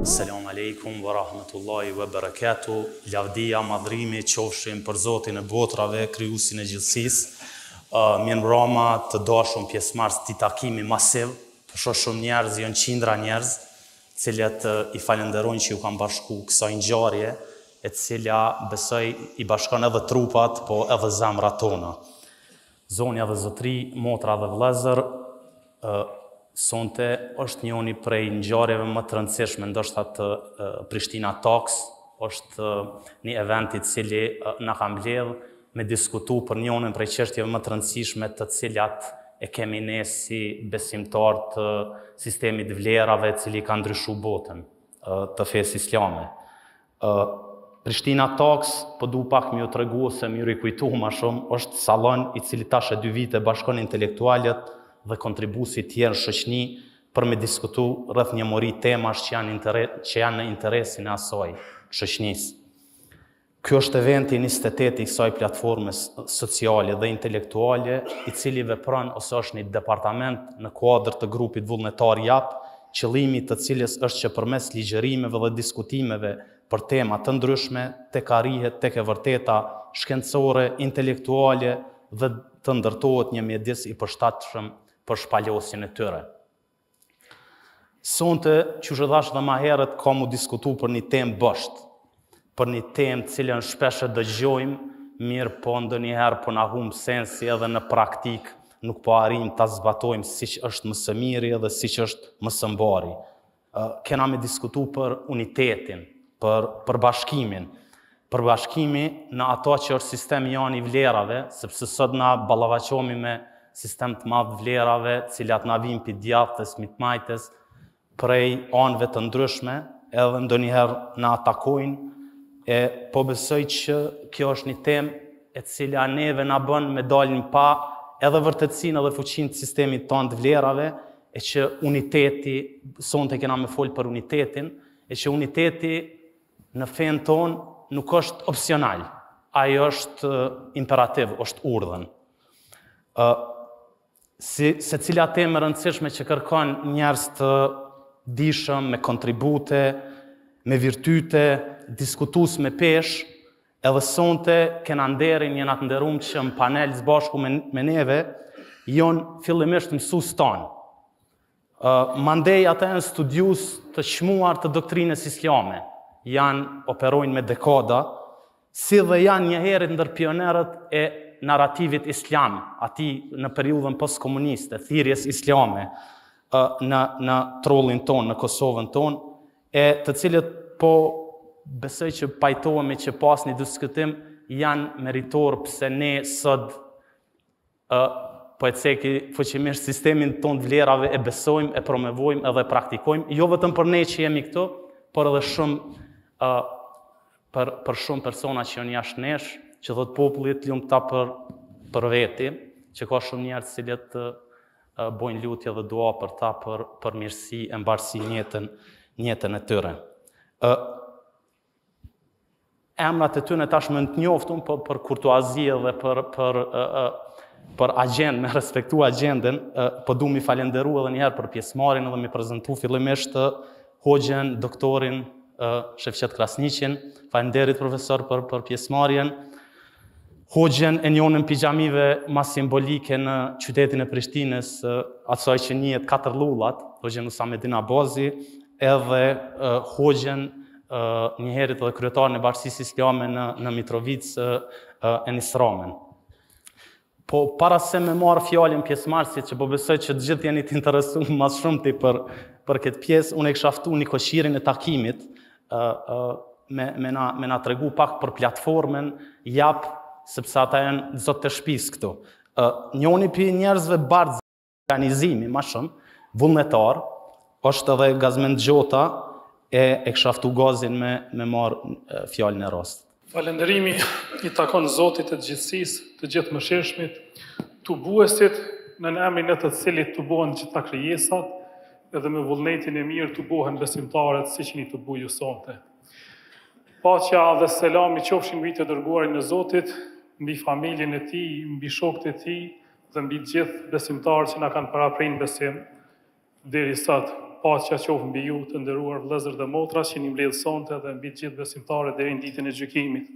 Selamu alaikum wa rahmatullahi wa barakatuh. Lavdia, madhrimi, qofshin për Zotin e botrave, krijuesin e gjithësisë. Mirë mbroma të dashur pjesëmarrës të takimi masiv, të shoh shumë njerëz, janë qindra njerëz, cilët i falenderojnë që ju kanë bashku kësaj ngjarje, e cila besoj i bashkon edhe trupat, po edhe zemrat tona. Zonja dhe zotri, motra dhe vëllezër, sonte është njëri prej ngjarjeve më të rëndësishme, ndoshta të Prishtina Talks, është një event i cili na ka mbledh me diskutu për njërin prej çështjeve më të rëndësishme të cilat e kemi ne si besimtar të sistemit vlerave i cili ka ndryshuar botën të fesë islame. Prishtina Talks, po du pak më ju tregu ose më ju rikujtu më shumë, është sallon i cili tash e 2 vite bashkon intelektualët dhe kontribuesi tjerë në shoqëni për me diskutu rreth një mori temash që janë në interesin e asaj shoqënisë. Ky është eventi 28 i kësaj platforme sociale dhe intelektuale, i cili vepron ose është një departament në kuadër të grupit vullnetar JAP, qëllimi të cilës është që përmes ligjërimeve dhe diskutimeve për tema të ndryshme, tek arrihet tek e vërteta shkencore, intelektuale dhe të ndërtohet një mjedis i përshtatshëm për shpalosjen e tyre. Sonte, që shëdash dhe ma herët, ka mu diskutu për një temë bësht, për një temë cilën shpesh e dëgjojmë, mirë po ndonjëherë po na humb sensi edhe në praktik, nuk po arrim ta zbatojmë siç është më së miri dhe siç është më së mbari. Kena me diskutu për unitetin, për bashkimin, përbashkimi në ato që është sistemi janë i vlerave, sepse sot na ballafaqohemi me sistem të madh vlerave, cilat na vijnë për djathtës, mitmajtës, prej anëve të ndryshme, edhe ndonjëherë na atakojnë, po besoj që kjo është një temë e cila neve na bën me dalin pa edhe vërtetësinë edhe fuqinë të sistemit tonë të vlerave, e që uniteti, sonte kena me folë për unitetin, e që uniteti në fen tonë nuk është opsional, ai është imperativ, është urdhën. Se cila temë rëndësishme që kërkon njerëz të dishëm, me kontribute, me virtyte, diskutus me pesh, edhe sonte kena nderin, jena të nderuar që në panel zbashku me neve, jonë fillimisht mësues tanë. Mandej ata janë studius të çmuar të doktrinës islame, operojnë me dekada, si dhe janë njëherët ndër pionerët e narrativit islam, ati në periudhën postkomuniste, thirrjes islame në trollin tonë, në Kosovën tonë, të cilët po besoj që pajtohemi që pas një diskutim janë meritor pëse ne sot po e ceki fuqimisht sistemin tonë të vlerave e besojmë, e promovojmë edhe praktikojmë, jo vetëm për ne që jemi këtu, por edhe shumë për shumë persona që janë jashtë nesh, që thot popullit lumta për veti, që ka shumë njerëz cilët bojnë lutje dhe dua për ta për mirësi e mbarësi njëtën e tyre. Emrat e tyre tashmë të njoftun për kurtuazi dhe për agjend, me respektu agjendën, po du mi falenderu edhe njëherë për pjesëmarrjen dhe mi prezentu fillimisht hoxhen, doktorin Shefqet Krasniqin, falenderit profesor për pjesëmarrjen, hoxhen e njonën pijamive ma simbolike në qytetin e Prishtinës, atësaj që njihet 4 lullat, hoxhen Usamedin Abazi, edhe hoxhen njëherit dhe kryetarën e Bashkisë Islame në Mitrovicë, Enis Ramen. Po para se me marrë fjalën pjesëmarrësit, që po besoj që të gjithë jeni të interesuar më shumti për këtë pjesë, unë e kisha ftuar një koshirin e takimit me na tregu pak për platformën JAP, sepse ata janë zot të shtëpisë këtu. Njëri prej njerëzve bardhë organizimi, më shumë, vullnetar, është edhe Gazmend Gjota, e kisha ftuar Gazin me marrë fjalën e rastit. Falënderimi i takon Zotit të gjithësisë, të gjithë mëshirshmit, tubuesit në emrin e të cilit tubohen gjitha krijesat, edhe me vullnetin e mirë tubohen besimtarët siç një tubu ju sonte. Paqja dhe selami qofshin mbi të dërguarin e Zotit, mbi familjen e tij, mbi shokët e tij dhe mbi gjithë besimtarët që na kanë paraprin besim deri sot. paqja qoftë mbi ju të nderuar vëllezër dhe motra që jeni mbledhur sonte dhe mbi të gjithë besimtarët deri në ditën e gjykimit.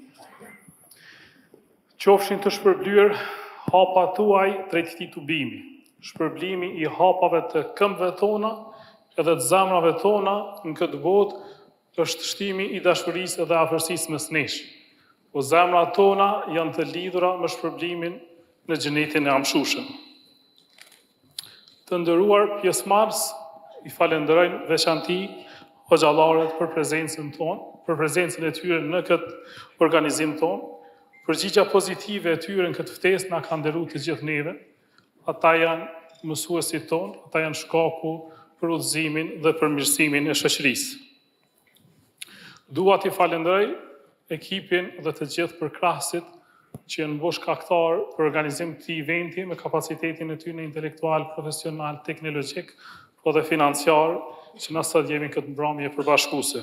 Qofshin të shpërblyer hapa tuaj drejt këtij tubimi, shpërblimi i hapave të këmbëve tona edhe të zemrave tona në këtë botë është shtimi i dashurisë dhe afërsisë mes nesh. Po zemrat tona janë të lidhura me shpërblimin në xhenetin e amshushëm. Të nderuar pjesëmarrës, i falenderojnë veçanti hoxhallarët për prezencën tonë, për prezencën e tyre në këtë organizim tonë. Përgjigja pozitive e tyre në këtë ftesë na ka nderuar të gjithë neve. Ata janë mësuesit tonë, ata janë shkaku për udhëzimin dhe për mirësimin e shoqërisë. Dua t'i falenderoj ekipin dhe të gjithë përkrahasit që janë bosh kaktar për organizim të eventi me kapacitetin e tyre intelektual, profesional, teknologjik, po dhe financiar, që na sot jemi këtë mbrëmje përbashkuese.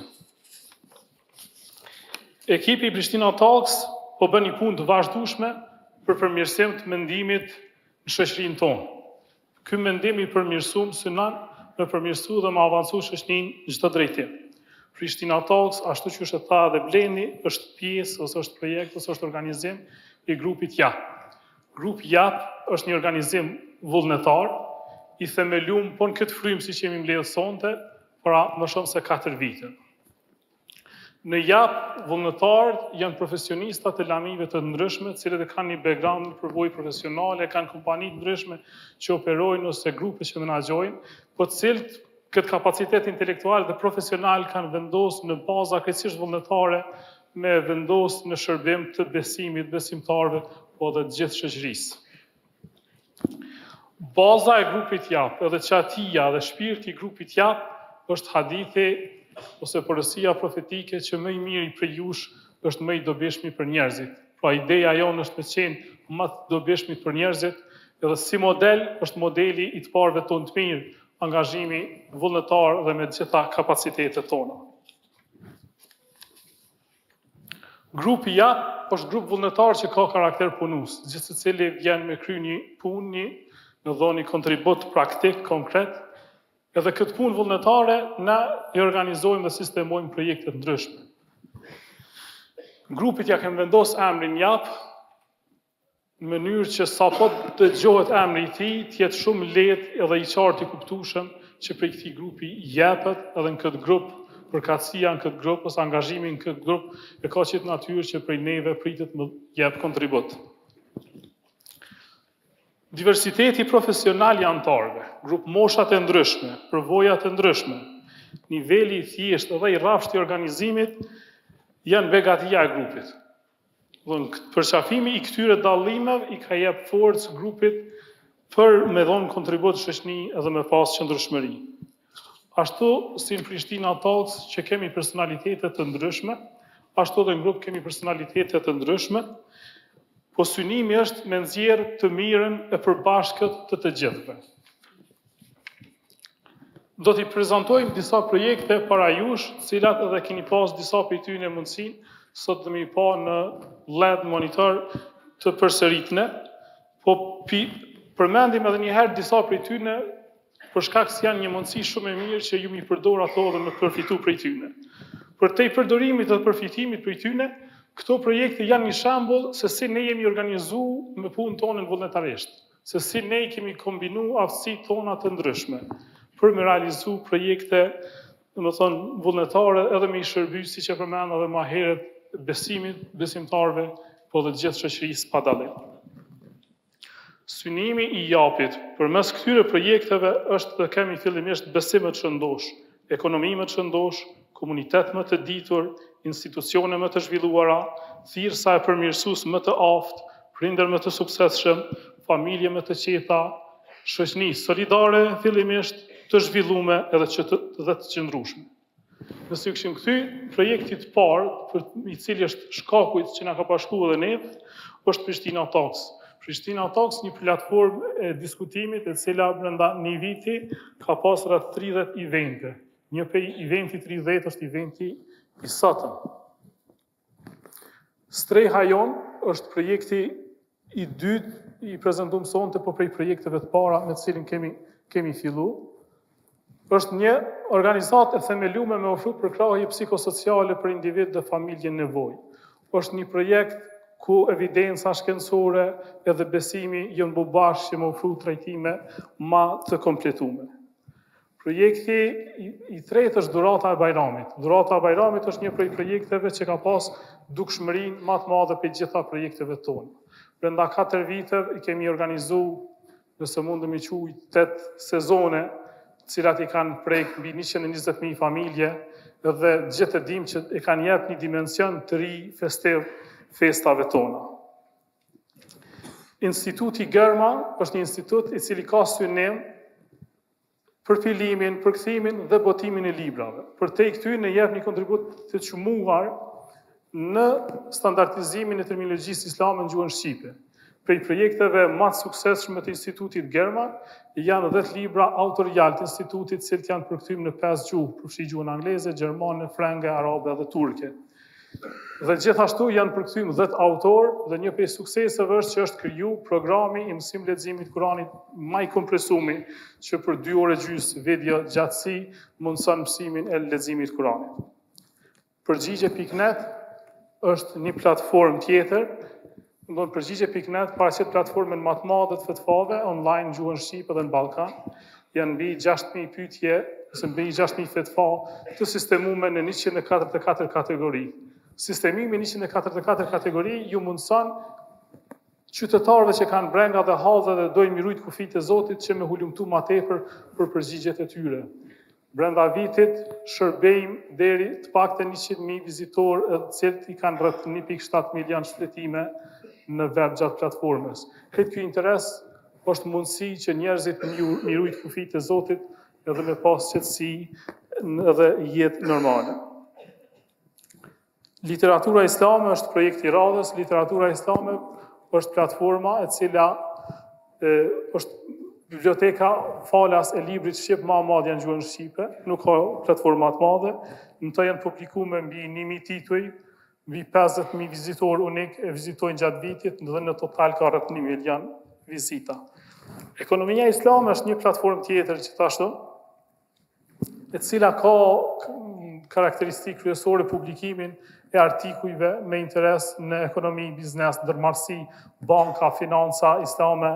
Ekipi Prishtina Talks po bën një punë të vazhdueshme për përmirësim të mendimit në shoqërinë tonë. Ky mendim i përmirësuar synon me përmirësu dhe me avancu shoqërinë në çdo drejtim. Prishtina Talks, ashtu që është tha dhe Blendi, është pjesë, ose është projekt, ose është organizim i grupit JAP. Grupi JAP është një organizim vullnetar, i themeluar po në këtë frymë si që jemi mbledhur sonte, para më shumë se 4 vite. Në JAP, vullnetarët janë profesionista të lamive të ndryshme, cilët e kanë një background në përvojë profesionale, kanë kompani të ndryshme që operojnë ose grupe që menaxhojnë, po të cilët këtë kapacitet intelektual dhe profesional kanë vendosur në baza krejtësisht vullnetare me vendosur në shërbim të besimit, besimtarëve, po dhe të gjithë shoqërisë. Baza e grupit JAP, edhe qatia dhe shpirti i grupit JAP është hadithi ose porësia profetike që më i miri për jush është më i dobishmi për njerëzit. Pra ideja jonë është me qenë më të dobishmi për njerëzit, edhe si model është modeli i të parëve tonë të mirë, angazhimi vullnetar dhe me gjitha kapacitetet tona. Grupi JAP është grup vullnetar që ka karakter punus, gjithë se cili vjen me kry një punë, në dhoni kontribut praktik, konkret, edhe këtë punë vullnetare na i organizojmë dhe sistemojmë projekte të ndryshme. Grupit ja kemë vendos emrin JAP, në mënyrë që sa po të dëgjohet emri i tij, të jetë shumë lehtë edhe i qartë i kuptueshëm që prej këtij grupi jepet edhe në këtë grup, përkatësia në këtë grup ose angazhimi në këtë grup e ka qëtë natyrë që prej neve pritet më jep kontribut. Diversiteti profesional i antarëve, grup moshat e ndryshme, përvojat e ndryshme, niveli i thjeshtë dhe i rrafshtë i organizimit janë begatia e grupit. Përqafimi i këtyre dallimeve i ka jep forcë grupit për me dhonë kontribut shoqëri edhe me pas qëndrueshmëri. Ashtu si në Prishtina Talks që kemi personalitetet të ndryshme, ashtu dhe në grup kemi personalitetet të ndryshme, po synimi është me nxjerrë të mirën e përbashkët të gjithëve. Do t'i prezentojmë disa projekte para jush, cilat edhe keni pas disa për ty në mundësin, sot dhe mi pa në LED monitor të përsëritne, po përmendim edhe njëherë disa për ty në për shkak se janë një mundësi shumë e mirë që ju mi përdor ato dhe me përfitu prej tyne. Për te i përdorimit dhe përfitimit prej tyne, këto projekte janë një shembull se si ne jemi organizu me punë tonën vullnetarisht, se si ne kemi kombinu aftësitë tona të ndryshme për me realizu projekte, domethënë vullnetare edhe me i shërby, siç e përmenda edhe më herët, besimit, besimtarëve, po dhe gjithë shoqërisë pa dallim. Synimi i japit përmes këtyre projekteve është të kemi fillimisht besim të shëndosh, ekonomi më të shëndosh, komunitet më të ditur, institucione më të zhvilluara, thirrsa e përmirësues më të aftë, prindër më të suksesshëm, familje më të qeta, shoqëni solidare fillimisht të zhvilluar edhe të qëndrueshme. Nëse kishim kthy projektit parë, për i cili është shkaku që na ka bashkuar edhe ne, është Prishtina Talks. Prishtina Talks një platformë e diskutimit e cila brenda një viti ka pas rreth 30 evente. Një prej eventi 30 është eventi i sotëm. Streha jon është projekti i dytë i prezantuar sonte, po prej projekteve të para me të cilin kemi filluar. Është një organizatë e themeluar me ofru përkrahje psikosociale për individ dhe familje në nevojë. Është një projekt ku evidenca shkencore edhe besimi janë bërë bashkë që më ofru trajtime ma të kompletume. Projekti i tretë është Dhurata e Bajramit. Dhurata e Bajramit është një prej projekteve që ka pas dukshmërinë më të madhe për gjitha projekteve tonë. Brenda 4 viteve i kemi organizu, nëse mundëm i quaj, 8 sezone, cilat i kanë prejkë mbi 120.000 familje, dhe gjithë e dim që i kanë jep një dimension të ri festiv festave tona. Instituti Germa është një institut i cili ka synim për filimin, përkthimin dhe botimin e librave. Për te i këtyre jep një kontribut të çmuar në standardizimin e terminologjisë islame në gjuhën shqipe. Prej projekteve më të suksesshme të Institutit Germa janë 10 libra autorial të institutit, cilët janë përkthyer në 5 gjuhë, përfshi gjuhën angleze, gjermane, frenge, arabe dhe turke. Dhe gjithashtu janë përkthyer 10 autor dhe një prej sukseseve është që është kriju programi i mësim leximit Kuranit më i kompresuar që për 2 orë gjys video gjatësi mundson mësimin e leximit Kuranit. Përgjigje.net është një platformë tjetër. Përgjigje.net paraqet platformën më të madhe të fetvave online në gjuhën shqipe dhe në Ballkan. Janë mbi 6.000 pyetje, ose mbi 6.000 fetva të sistemuar në 144 kategori. Sistemimi 144 kategori ju mundson qytetarëve që kanë brenga dhe hallë dhe dojnë mirujt kufijtë e Zotit që me hulumtu ma tepër për përgjigjet e tyre. Brenda vitit shërbejmë deri të paktën 100.000 vizitorë, të cilët i kanë rreth 1.7 milion shfletime në web gjatë platformës. Këtë ky interes është mundësi që njerëzit mirujt kufijtë e Zotit edhe me pas qetësi edhe jetë normale. Literatura islame është projekti i radhës. Literatura islame është platforma e cila është biblioteka falas e librit shqip më e madhe në gjuhën shqipe, nuk ka platforma të madhe. Në to janë publikuar mbi 1.000 tituj, mbi 50.000 vizitorë unik e vizitojnë gjatë vitit, dhe në total ka rreth 1 milion vizita. Ekonomia islame është një platformë tjetër gjithashtu, e cila ka karakteristikë kryesore publikimin e artikujve me interes në ekonomi, biznes, ndërmarrësi, banka, financa islame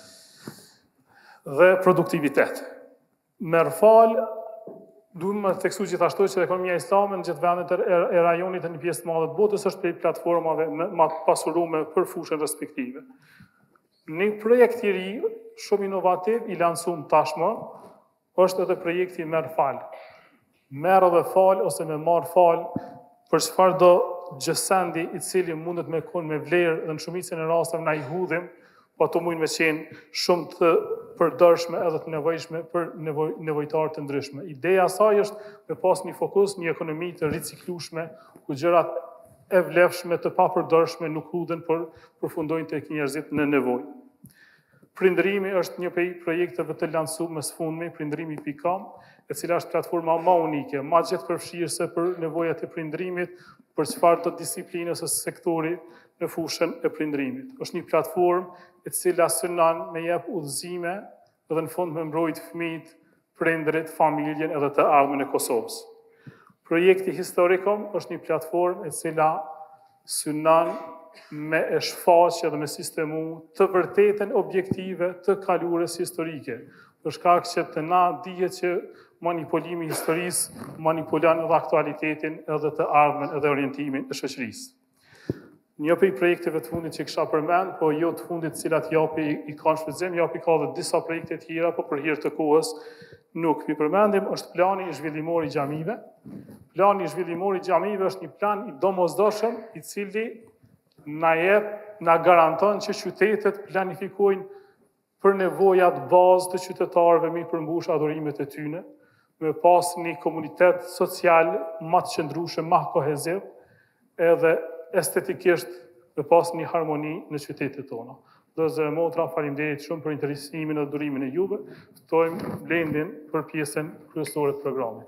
dhe produktivitet. Merfal, duhem të theksu gjithashtu që ekonomia islame në gjithë vendet e rajonit e një pjesë të madhe të botës është prej platformave më të pasurume për fushën respektive. Një projekt i ri, shumë inovativ, i lansum tashmë, është edhe projekti Merfal. Merë dhe fal ose me marë fal për çfarë do gjësendi i cili mundet me kon me vlerë dhe në shumicën e rasteve na i hudhim, po ato mundin me qenë shumë të përdorshme edhe të nevojshme për nevojtarë të ndryshme. Ideja e saj është me pas një fokus, një ekonomi të riciklueshme, ku gjërat e vlefshme të papërdorshme nuk hudhen, por përfundojnë tek njerëzit në nevojë. Prindërimi është një prej projekteve të lansuar më së fundmi, prindërimi.com, e cila është platforma më unike, më gjithëpërfshirëse për nevojat e prindërimit, për çfarë do disiplinës ose sektori në fushën e prindërimit. Është një platformë e cila synon me jep udhëzime dhe në fund me mbrojt fëmijët, prindërit, familjen edhe të ardhmen e Kosovës. Projekti Historicom është një platformë e cila synon me e shfaqje dhe me sistemu të vërtetën objektive të kalures historike. Për shkak që të na dihet që manipulimi i historisë manipulon edhe aktualitetin edhe të ardhmen edhe orientimin e shoqërisë. Një prej projekteve të fundit që kisha përmend, po jo të fundit të cilat japi i kanë shfrytëzim, japi ka edhe disa projekte të tjera, po për hir të kohës nuk i përmendim, është plani i zhvillimor i xhamive. Plani i zhvillimor i xhamive është një plan i domosdoshëm i cili na garanton që qytetet planifikojnë për nevojat bazë të qytetarëve me përmbush adhurimet e tyre, me pas një komunitet social më të qëndrueshëm, më koheziv, edhe estetikisht me pas një harmoni në qytetet tona. Dhe zërë motra, faleminderit shumë për interesimin dhe durimin e juve, ftojmë Blendin për pjesën kryesore të programit.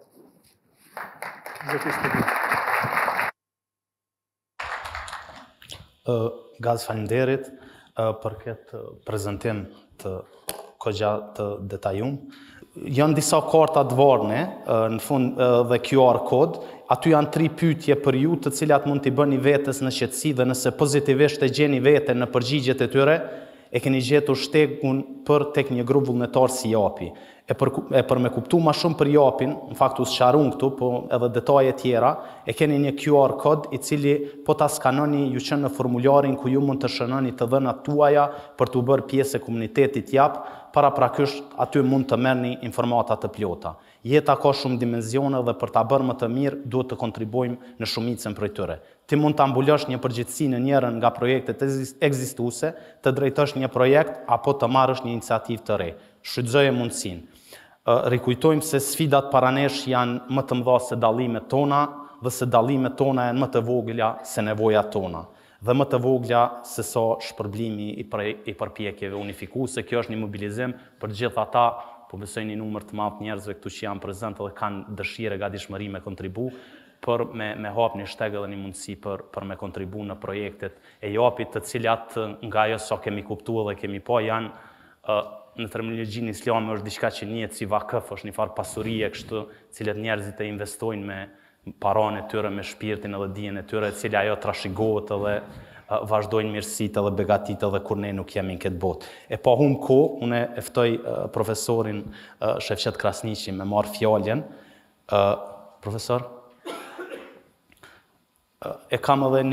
Gaz faleminderit për këtë prezentim të kogja të detajum. janë disa karta të varne, në fund dhe QR kod, aty janë 3 pyetje për ju të cilat mund t'i bëni vetes në qetësi dhe nëse pozitivisht e gjeni veten në përgjigjet e tyre, e keni gjetur shtegun për tek një grup vullnetar si Japi. E për me kuptu ma shumë për Japin, në fakt u sqarun këtu, po edhe detaje tjera, e keni një QR kod i cili po ta skanoni ju qenë në formularin ku ju mund të shënoni të dhënat tuaja për të bërë pjesë e komunitetit Jap, para prakisht aty mund të merrni informata të plota. Jeta ka shumë dimensione dhe për ta bërë më të mirë duhet të kontribuojmë në shumicën prej tyre. Ti mund të ambullosh një përgjithësi në njërin nga projektet ekzistuese, të drejtosh një projekt apo të marrësh një iniciativë të re. Shfrytëzoje mundësinë. Rikujtojmë se sfidat para nesh janë më të mëdha se dallimet tona dhe se dallimet tona janë më të vogla se nevojat tona dhe më të vogla se sa shpërblimi i përpjekjeve unifikuese. Kjo është një mobilizim për gjithë ata, po besoj një numër të madh njerëzve këtu që janë prezente dhe kanë dëshirë e gatishmëri me kontribu, për me hap një shteg edhe një mundësi për me kontribu në projektet e Japit, të cilat nga ajo sa kemi kuptuar dhe kemi pa janë në terminologjinë islame është diçka që njihet si vakëf, është një farë pasurie kështu, cilët njerëzit e investojnë me paranë e tyre, me shpirtin edhe dijen e tyre, e cila ajo trashëgohet edhe vazhdojnë mirësitë edhe begatitë edhe kur ne nuk jemi në këtë botë. E pa humb kohë, unë e ftoj profesorin Shefqet Krasniqi me marr fjalën. Profesor, e kam edhe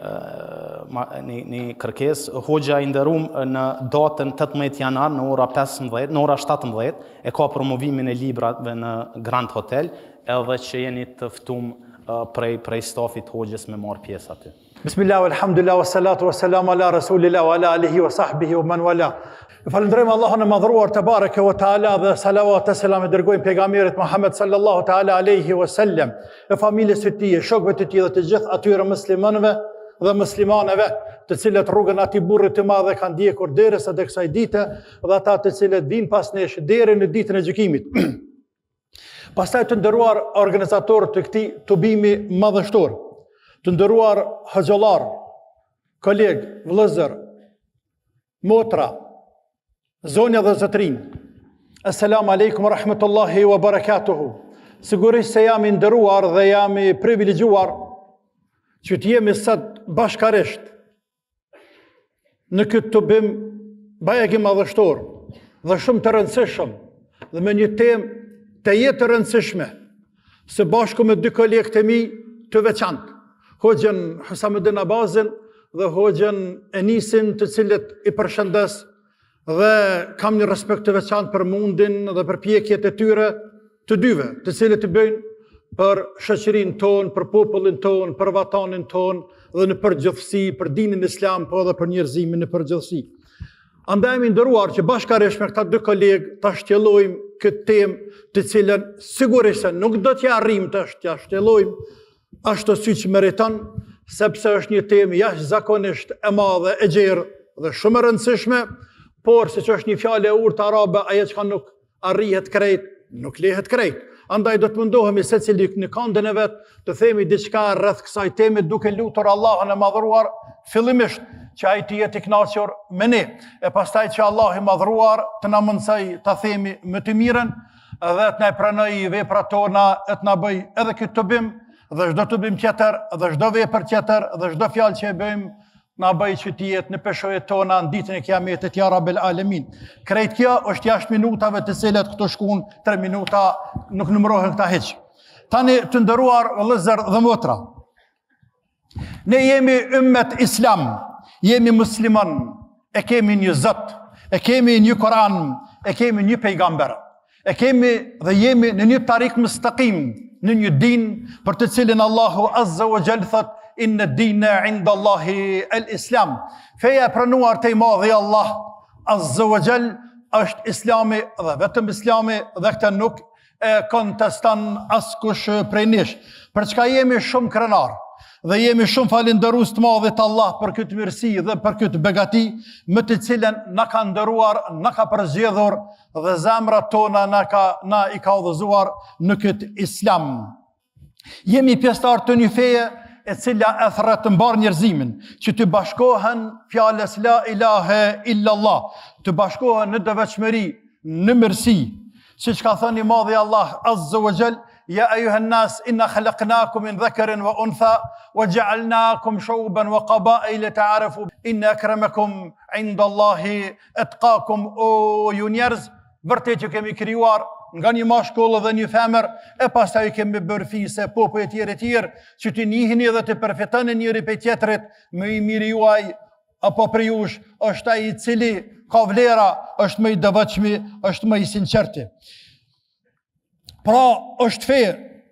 një kërkesë. Hoxha i nderuar në datën 18 janar në ora 15, në ora 17 e ka promovimin e librave në Grand Hotel, edhe që jeni të ftum prej stafit hoxhës me marr pjesë aty. Bismillah, alhamdulillah, wa salatu wa salam ala rasulillah wa ala alihi wa sahbihi wa man wala. Falënderojmë Allahun e madhruar te bareke wa taala dhe salavat e selam e dërgojmë pejgamberit Muhammed sallallahu taala alaihi wasallam, e familjes së tij, shokëve të tij dhe të gjithë atyre muslimanëve dhe muslimaneve të cilët rrugën atij burrit të madh kanë ndjekur derisa tek kësaj dite dhe ata të cilët vinë pas nesh deri në ditën e gjykimit. Pastaj të nderuar organizatorë të këtij tubimi madhështor, të nderuar hoxhallar, kolegë, vëllezër, motra, zonja dhe zotrin. Assalamu alaikum wa rahmatullahi wa barakatuhu. Sigurisht se jam i nderuar dhe jam i privilegjuar që të jemi sot bashkarisht në këtë tubim bajeg i madhështor dhe shumë të rëndësishëm dhe me një temë të jetë të rëndësishme, së bashku me dy kolegët e mi të veçantë, Hoxhën Husamuddin Abazin dhe Hoxhën Enisin, të cilët i përshëndes dhe kam një respekt të veçantë për mundin dhe për pjekjet e tyre të dyve, të cilët i bëjnë për shoqërinë tonë, për popullin tonë, për vatanin tonë dhe në përgjithësi, për dinin islam, po edhe për njerëzimin në përgjithësi. Andaj jemi nderuar që bashkërisht me këta dy kolegë ta shtjellojmë këtë temë të cilën sigurisht se nuk do t'ja arrijmë të t'ja shtjellojmë ashtu siç meriton, sepse është një temë jashtëzakonisht e madhe, e gjerë dhe shumë e rëndësishme, por siç është një fjalë e urtë arabe, ajo që nuk arrihet krejt, nuk lehet krejt. Andaj do të mundohemi secili në këndën e vet të themi diçka rreth kësaj teme, duke lutur Allahun e madhruar fillimisht që ai të jetë i kënaqur me ne, e pastaj që Allah i madhruar të na mundsoj ta themi më të mirën dhe të na pranoj veprat tona, e të na bëj edhe këtë tubim dhe çdo tubim tjetër dhe çdo vepër tjetër dhe çdo fjalë që e bëjmë na bëj që të jetë në peshojët tona në ditën e kiametit, ja Rabbel Alamin. Krejt kjo është jashtë minutave të cilat këto shkuan 3 minuta, nuk numërohen këta hiç. Tani të nderuar vëllezër dhe motra, ne jemi ummet islam, jemi musliman, e kemi një Zot, e kemi një Kur'an, e kemi një pejgamber, e kemi dhe jemi në një tarik mustaqim, në një din për të cilin Allahu Azza wa Jall thot inna dina inda Allahi al-Islam. Feja pranuar të i madhi Allah Azza wa Jall është islami dhe vetëm islami dhe këta nuk e konteston askush prej nesh. Për çka jemi shumë krenar dhe jemi shumë falenderues të madhit Allah për këtë mirësi dhe për këtë begati me të cilën na ka nderuar, na ka përzgjedhur dhe zemrat tona na i ka udhëzuar në këtë islam. Jemi pjesëtar të një feje e cila e thret të mbar njerëzimin, që të bashkohen fjalës la ilahe illallah, të bashkohen në devotshmëri, në mirësi, siç ka thënë i madhi Allah azza wa jall, ya ayuhan nas inna khalaqnakum min dhakarin wa untha wa ja'alnakum shu'uban wa qaba'ila ta'arafu inna akramakum 'inda Allahi atqakum. O ju njerëz, vërtet ju kemi krijuar nga një mashkull dhe një femër, e pastaj kemi bërë fise popull e tjerë që të njihni dhe të përfitoni njëri prej tjetrit. Më i miri juaj apo për jush është ai i cili ka vlera, është më i devotshmi, është më i sinqerti. Pra është fe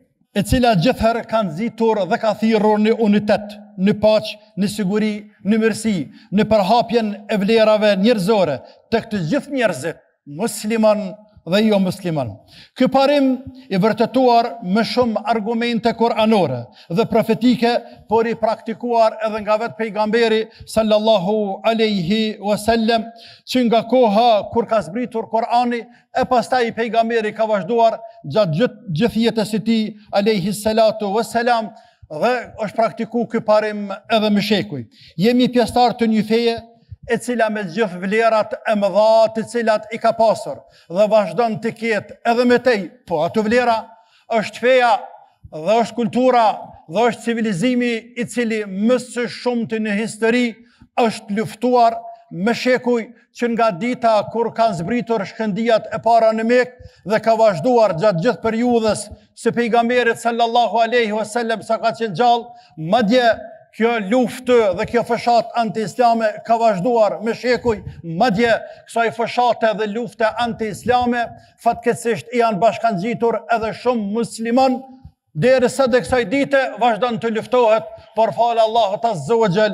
e cila gjithherë ka nxitur dhe ka thirrur në unitet, në paqë, në siguri, në mirësi, në përhapjen e vlerave njerëzore të këtë gjithë njerëzit, musliman dhe jo musliman. Ky parim i vërtetuar me shumë argumente kuranore dhe profetike, por i praktikuar edhe nga vetë pejgamberi sallallahu alaihi wasallam, që nga koha kur ka zbritur Kurani, e pastaj pejgamberi ka vazhduar gjatë gjithë jetës së tij alaihi salatu wassalam, dhe është praktiku ky parim edhe me shekuj. Jemi pjesëtar të një feje e cila me gjithë vlerat e mëdha të cilat i ka pasur dhe vazhdon të ketë edhe me tej, po ato vlera është feja dhe është kultura dhe është civilizimi i cili më së shumti në histori është luftuar me shekuj, që nga dita kur kanë zbritur shkëndijat e para në Mekë dhe ka vazhduar gjatë gjithë periudhës së pejgamberit sallallahu alaihi wasallam sa ka qenë gjallë, madje kjo luftë dhe kjo fshat anti-islame ka vazhduar me shekuj, madje kësaj fshate dhe lufte anti-islame fatkeqësisht janë bashkangjitur edhe shumë musliman, derisa dhe kësaj dite vazhdon të luftohet, por falë Allahut azza wa jall,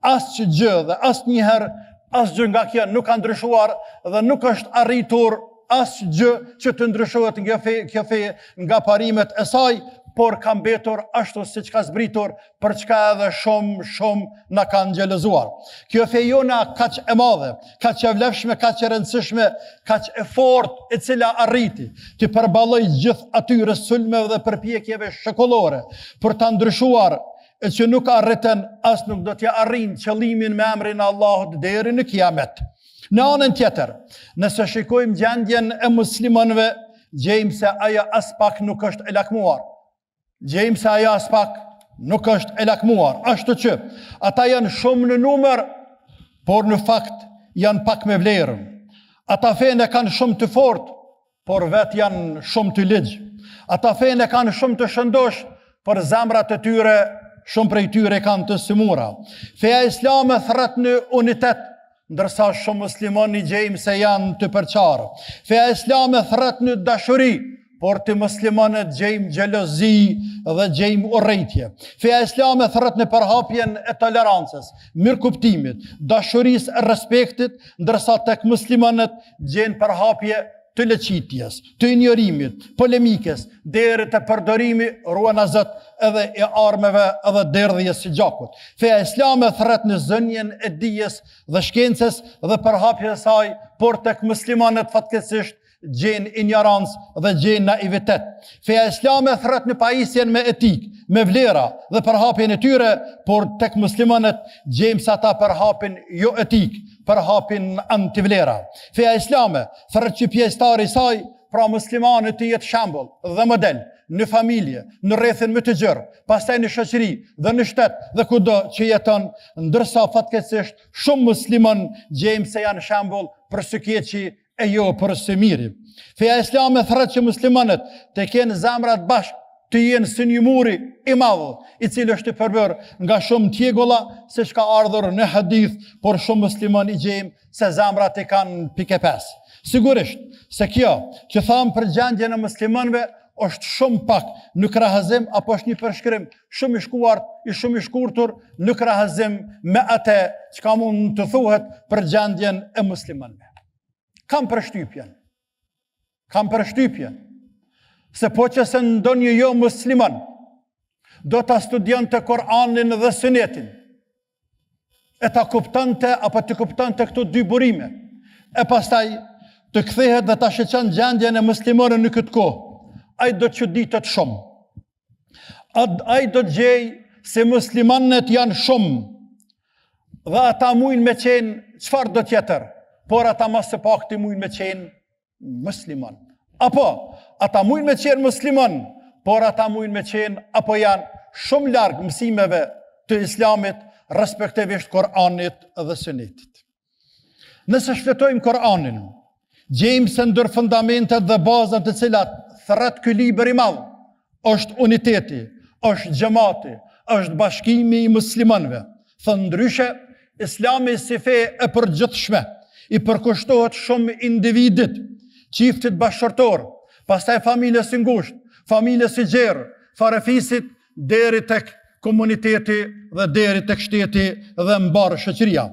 asgjë dhe asnjëherë asgjë nga kjo nuk ka ndryshuar dhe nuk është arritur asgjë që të ndryshohet nga kjo fe nga parimet e saj, por ka mbetur ashtu siç ka zbritur, për çka edhe shumë na kanë xhelozuar. Kjo fe jona kaq e madhe, kaq e vlefshme, kaq e rëndësishme, kaq e fortë, e cila arriti të përballoj gjithë atyre sulmeve dhe përpjekjeve shekullore për ta ndryshuar, e që nuk arritën, as nuk do t'ja arrin qëllimin me emrin e Allahut deri në kiamet. Në anën tjetër, nëse shikojmë gjendjen e muslimanëve, gjejmë se ajo as pak nuk është e lakmuar. Gjejmë se ajo as pak nuk është e lakmuar. Ashtu që ata janë shumë në numër, por në fakt janë pak me vlerën. Ata fenë kanë shumë të fortë, por vetë janë shumë të ligjë. Ata fenë kanë shumë të shëndosh, por zemrat e tyre, shumë prej tyre kanë të sëmura. Feja islame thret në unitet, ndërsa shumë muslimani gjejmë se janë të përqarë. Feja islame thret në dashuri, por të muslimanët gjejmë xhelozi dhe gjejmë urrëtitje. Feja islame thret në përhapjen e tolerancës, mirëkuptimit, dashurisë e respektit, ndërsa tek muslimanët gjejnë përhapje të leqitjes, të injorimit, polemikës, deri të përdorimi ruanazët edhe e armeve edhe derdhjes së gjakut. Feja islame thret në zënjen e dijes dhe shkencës dhe përhapjes e saj, por tek muslimanët fatkeqësisht gjenë ignorancë dhe gjenë naivitet. Feja islame thret në pajisjen me etik, me vlera dhe përhapjen e tyre, por tek muslimanët gjejmë se ata përhapin jo etik, përhapin antivlera. Feja islame thret që pjesëtari i saj, pra muslimani, të jetë shembull dhe model në familje, në rrethin më të gjerë, pastaj në shoqëri dhe në shtet dhe kudo që jeton, ndërsa fatkeqësisht shumë musliman gjejmë se janë shembull për së keqi e jo për së miri. Feja islame thret që muslimanët të kenë zemrat bashkë, të jenë si një muri i madh, i cili është i përbër nga shumë tjegulla, siç ka ardhur në hadith, por shumë musliman i gjejmë se zemrat i kanë pikë 5. Sigurisht se kjo që thamë për gjendjen e muslimanëve është shumë pak në krahazim, apo është një përshkrim shumë i shkuar, shumë i shkurtur në krahazim me atë çka mund të thuhet për gjendjen e muslimanëve. Kam përshtypjen se po që se ndonjë jo musliman do ta studionte Kur'anin dhe Sunetin, e ta kuptonte apo të kuptonte këto dy burime, e pastaj të kthehet dhe ta shqetëson gjendjen e muslimanëve në këtë kohë, ai do të çuditet shumë. Ai do të gjej se muslimanët janë shumë dhe ata mujnë me qenë çfarë do tjetër, por ata mas së pakti mujnë me qenë musliman. Apo ata mujnë me qenë musliman, por ata mujnë me qenë apo janë shumë largë mësimeve të islamit, respektivisht Koranit dhe Sunetit. Nëse shfletojmë Koranin, gjejmë se ndër fundamentet dhe bazat të cilat thret ky libër i madh është uniteti, është xhamati, është bashkimi i muslimanëve. Thënë ndryshe, Islami si fe e përgjithshme i përkushtohet shumë individit, çiftit bashkëtorë, pastaj familjes së ngushtë, familjes së gjerë, farefisit deri tek komuniteti dhe deri tek shteti dhe mbar shoqëria.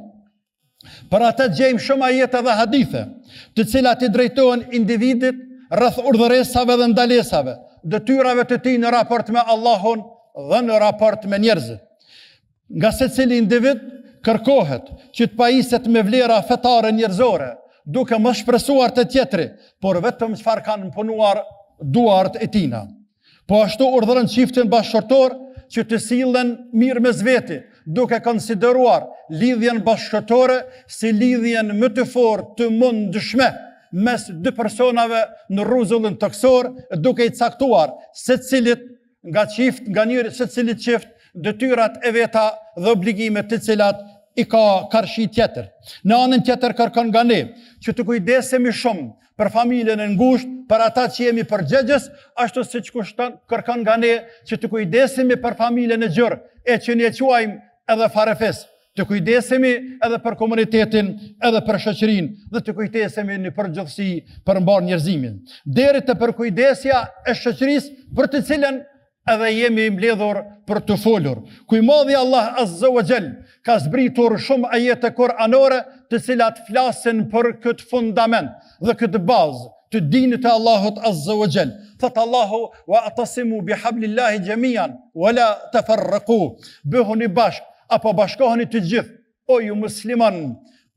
Për atë gjejmë shumë ajete dhe hadithe, të cilat i drejtohen individit rreth urdhëresave dhe ndalesave, detyrave të tij në raport me Allahun dhe në raport me njerëzit. Nga secili individ kërkohet që të pajiset me vlera fetare njerëzore, duke mos shpresuar të tjetri, por vetëm çfarë kanë punuar duart e tina. Po ashtu urdhëron çiftin bashkëtorë që të sillen mirë mes veti, duke konsideruar lidhjen bashkëtorë si lidhjen më të fortë të mundshme mes dy personave në rrezullin toksor, duke i caktuar secilit nga secilit çift detyrat e veta dhe obligimet të cilat i ka karshi tjetër. Në anën tjetër kërkon nga ne që të kujdesemi shumë për familjen e ngushtë, për ata që jemi përgjegjës, ashtu siç kërkon nga ne që të kujdesemi për familjen e gjerë, e që ne quajmë edhe farefes, të kujdesemi edhe për komunitetin, edhe për shoqërinë dhe të kujdesemi në përgjithësi për mbar njerëzimin. Deri te përkujdesja e shoqërisë për të cilën edhe jemi mbledhur për të folur. Ku i madhi Allah Azza wa Jall ka zbritur shumë ajete kuranore të cilat flasin për këtë fundament dhe këtë bazë të dinit e Allahut Azza wa Jall. Thot Allahu: "Wa atasimu bihablillahi jamian wa la tafarraqu." Bëhuni bashk apo bashkohuni të gjithë, o ju musliman,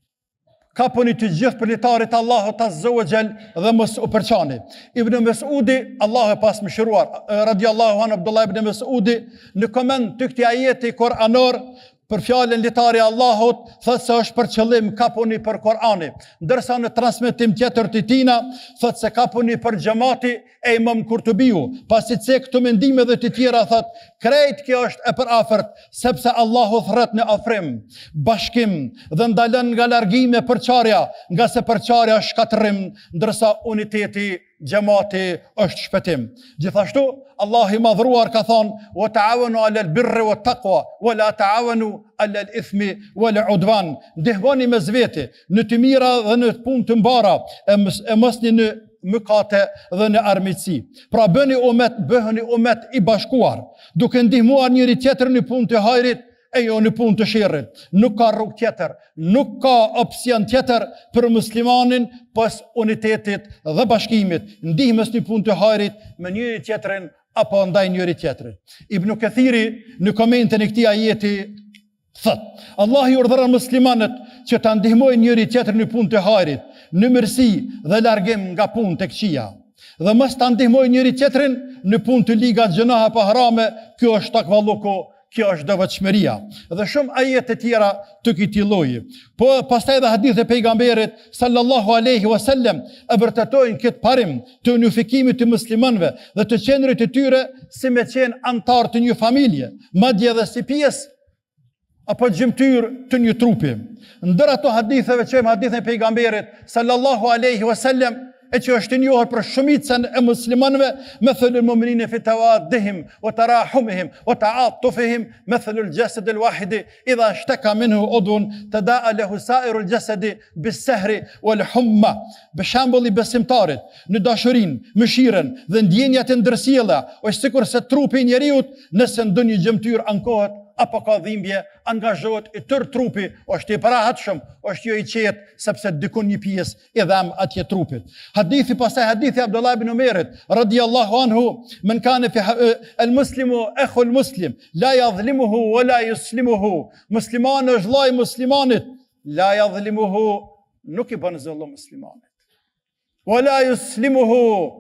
kapuni të gjithë për litarit Allahut Azza wa Jall dhe mos u përçani. Ibn Mesudi, Allahu e pas mëshiruar, radiallahu anhu, Abdullah ibn Mesudi, në koment të këtij ajeti kuranor për fjalën litari Allahut, thot se është për qëllim kapuni për Kur'ani, ndërsa në transmetim tjetër të tina thot se kapuni për xhamati e Imam Kurtubiu, pasi cek këto mendime dhe të tjera thot krejt kjo është e përafërt, sepse Allahu thret në afrim, bashkim dhe ndalën nga largimi e përçarja, nga se përçarja është shkatërrim, ndërsa uniteti xhamati është shpëtim. Gjithashtu Allah i madhruar ka thonë: "Wa ta'awanu 'alal birri wat taqwa wa la ta'awanu 'alal ithmi wal 'udwan." Ndihmoni mes veti në të mira dhe në punë të mbara, e mosni në mëkate dhe në armiqësi. Pra bëheni umet i bashkuar, duke ndihmuar njëri tjetrin në punë të hajrit e jo në punë të sherrit. Nuk ka rrugë tjetër, nuk ka opsion tjetër për muslimanin pas unitetit dhe bashkimit, ndihmës në punë të hajrit me njëri tjetrin apo ndaj njëri tjetrit. Ibn Kathiri në komentin e këtij ajeti thot: Allah i urdhëron muslimanët që ta ndihmojnë njëri tjetrin në punë të hajrit, në mirësi dhe largim nga punë të këqija, dhe mos ta ndihmojnë njëri tjetrin në punë të liga gjënahe pa harame. Kjo është takvalluku, kjo është devotshmëria. Dhe shumë ajete tjera të këtij lloji. Po pastaj edhe hadithe e pejgamberit sallallahu alaihi wasallam e vërtetojnë këtë parim të unifikimit të muslimanëve dhe të qendrit të tyre si me qenë antar të një familje, madje edhe si pjesë apo gjymtyr të një trupi. Ndër ato haditheve që hadithin e pejgamberit sallallahu alaihi wasallam, e që është njohur për shumicën e muslimanëve, mathalul mu'minina fi tawaddihim wa tarahumihim wa ta'atufihim mathalul jasad alwahid idha ishtaka minhu udhun tadaa lahu sa'irul jasad bis-sahri wal humma. Për shembull i besimtarit në dashurinë, mëshirën dhe ndjenjat e ndërsjella, është sikur se trupi i njeriu nëse ndonjë gjymtyr ankohet apo ka dhimbje, angazhohet i tërë trupi, është i parahatshëm, është jo i qetë, sepse dikun një pjesë i dham atje trupit. Hadithi pastaj hadithi Abdullah ibn Umerit radiyallahu anhu: "Men kana fi al-muslimu akhu al-muslim, la yadhlimuhu wa la yuslimuhu." Muslimani është vllai i muslimanit, la yadhlimuhu, nuk i bën zullum muslimanit, wa la yuslimuhu,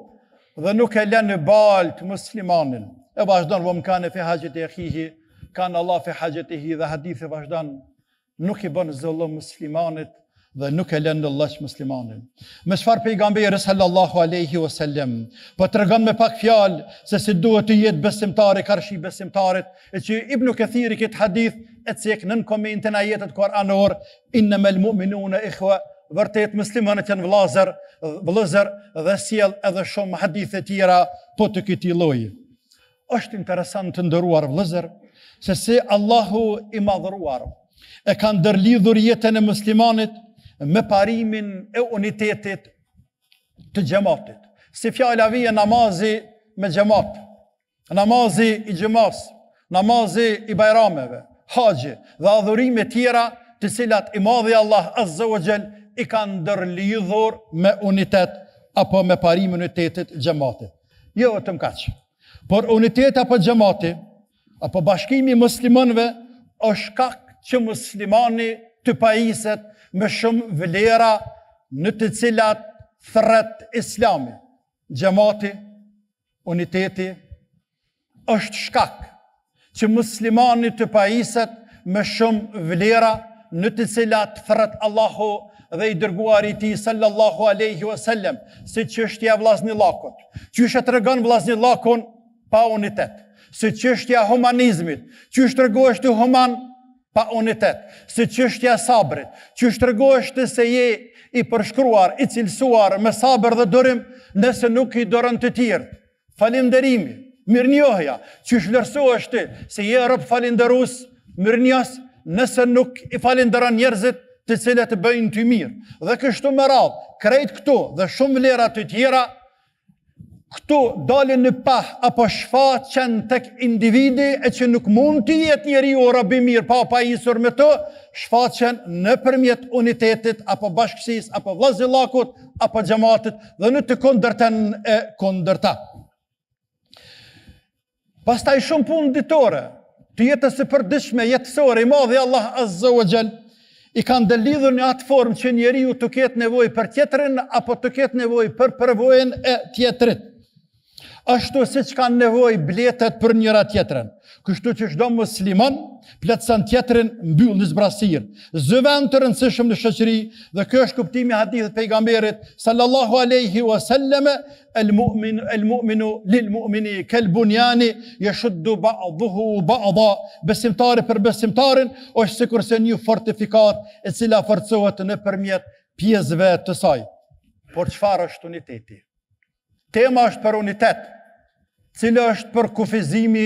dhe nuk e lën në balë muslimanin. E vazhdon: "Wa men kana fi hajati akhihi kanë Allah fi hajetihi", dhe hadithi vazhdan: "Nuk i bën zullum muslimanit dhe nuk e lënë në lloj muslimanin. Me çfarë pejgamberi sallallahu alaihi wasallam po tregon me pak fjalë se si duhet të jetë besimtari karshi besimtarit, e që Ibn Kathiri këtë hadith e cek nën komentin ajetet kuranor, innamal mu'minuna ikhwa, vërtet muslimanët janë vëllezër dhe sjell edhe shumë hadithe tjera po të këtij lloji. Është interesant të nderuar vëllezër se si Allahu i madhëruar e ka ndërlidhur jetën e muslimanit me parimin e unitetit të xhamatit. Si fjala vije namazi me xhamat, namazi i xhamas, namazi i bajrameve, haxhi dhe adhurime tjera të cilat i madhi Allah azza wa jall i ka ndërlidhur me unitet apo me parimin e unitetit xhamatit. Jo vetëm kaq, por uniteti apo xhamati apo bashkimi i muslimanëve është shkak që muslimani të pajiset me shumë vlera në të cilat thret islami. Xhamati, uniteti, është shkak që muslimani të pajiset me shumë vlera në të cilat thret Allahu dhe i dërguari i tij sallallahu alaihi wasallam, si çështja e vllaznillakut. Qysh e tregon vllaznillakun pa unitet? Si çështja e humanizmit, qysh tregohesh ti human pa unitet? Si çështja e sabrit, qysh tregohesh ti se je i përshkruar, i cilësuar me sabër dhe durim, nëse nuk i doron të tjerë? Falënderimi, mirënjohja, qysh vlerësohesh ti se je rob falënderues, mirënjohës, nëse nuk i falënderon njerëzit të cilët të bëjnë ty mirë. Dhe kështu me radhë, krejt këtu dhe shumë vlera të tjera, këtu dalin në pah apo shfaqen tek individi e që nuk mund të jetë njeriu rob i mirë pa pajisur me to, shfaqen nëpërmjet unitetit apo bashkësisë apo vllazëllakut apo xhamatit dhe në të kundërtën e kundërta. Pastaj shumë punë ditore, të jetës së përditshme jetësore, i madhi Allah azza wa jall i kanë ndërlidhur në atë formë që njeriu të ketë nevojë për tjetrin apo të ketë nevojë për përvojën e tjetrit. Ashtu siç kanë nevojë bletet për njëra tjetrën. Kështu që çdo musliman plotson tjetrin mbyll në zbrasir. Zëvend të rëndësishëm në shoqëri dhe ky është kuptimi i hadithit të pejgamberit sallallahu alaihi wasallam, el-mu'minu lil-mu'mini kal-bunyani yashuddu ba'duhu ba'da. Besimtari për besimtarin është sikurse një fortifikat e cila forcohet nëpërmjet pjesëve të saj. Por çfarë është uniteti? Tema është për unitet, cila është për kufizimi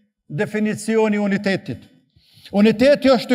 definicioni unitetit. Uniteti është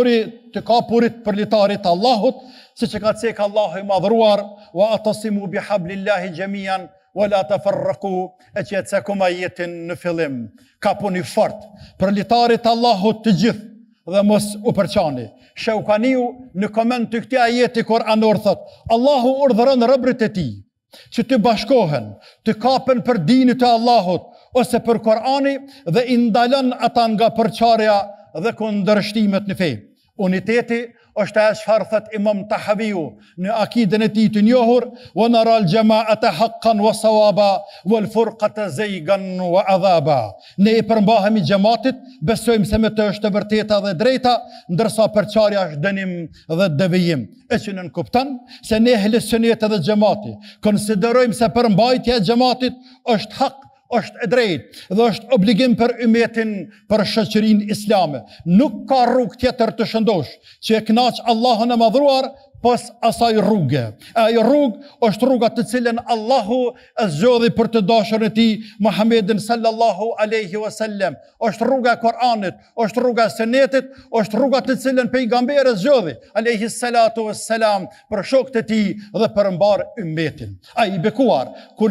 të kapurit për litarit Allahut, si që ka cek Allahu i madhruar, wa atasimu bi hablillahi gjemian, wa la tafarraku, e që e cekum ajetin në fillim. Kapuni fort për litarit Allahut të gjithë dhe mos u përçani. Shaukaniu në koment të këtij ajeti kuranor thot, Allahu urdhëron robërit e tij që të bashkohen, të kapen për dinit e Allahut, ose për Korani dhe i ndalon ata nga përçarja dhe kundërshtimet në fe. Uniteti është ajo çfarë thot Imam Tahaviu në akiden e tij të njohur, wa nara al-jama'ata haqqan wa sawaba wal furqata zaygan wa adhaba. Ne i përmbahemi xhamatit, besojmë se me të është e vërteta dhe drejta, ndërsa përçarja është dënim dhe devijim. E që nën kupton se ne ehl sunet dhe xhamati konsiderojmë se përmbajtja e xhamatit është hak, është e drejtë dhe është obligim për ummetin, për shoqërinë islame. Nuk ka rrugë tjetër të shëndosh që e kënaq Allahun e madhruar pas asaj rrugë. Ajo rrugë është rruga të cilën Allahu e zgjodhi për të dashurin e tij Muhammedin sallallahu alaihi wasallam. Është rruga e Kuranit, është rruga e Sunetit, është rruga të cilën pejgamberi zgjodhi alaihi salatu wassalam për shokët e tij dhe për mbar ummetin. Ai i bekuar kur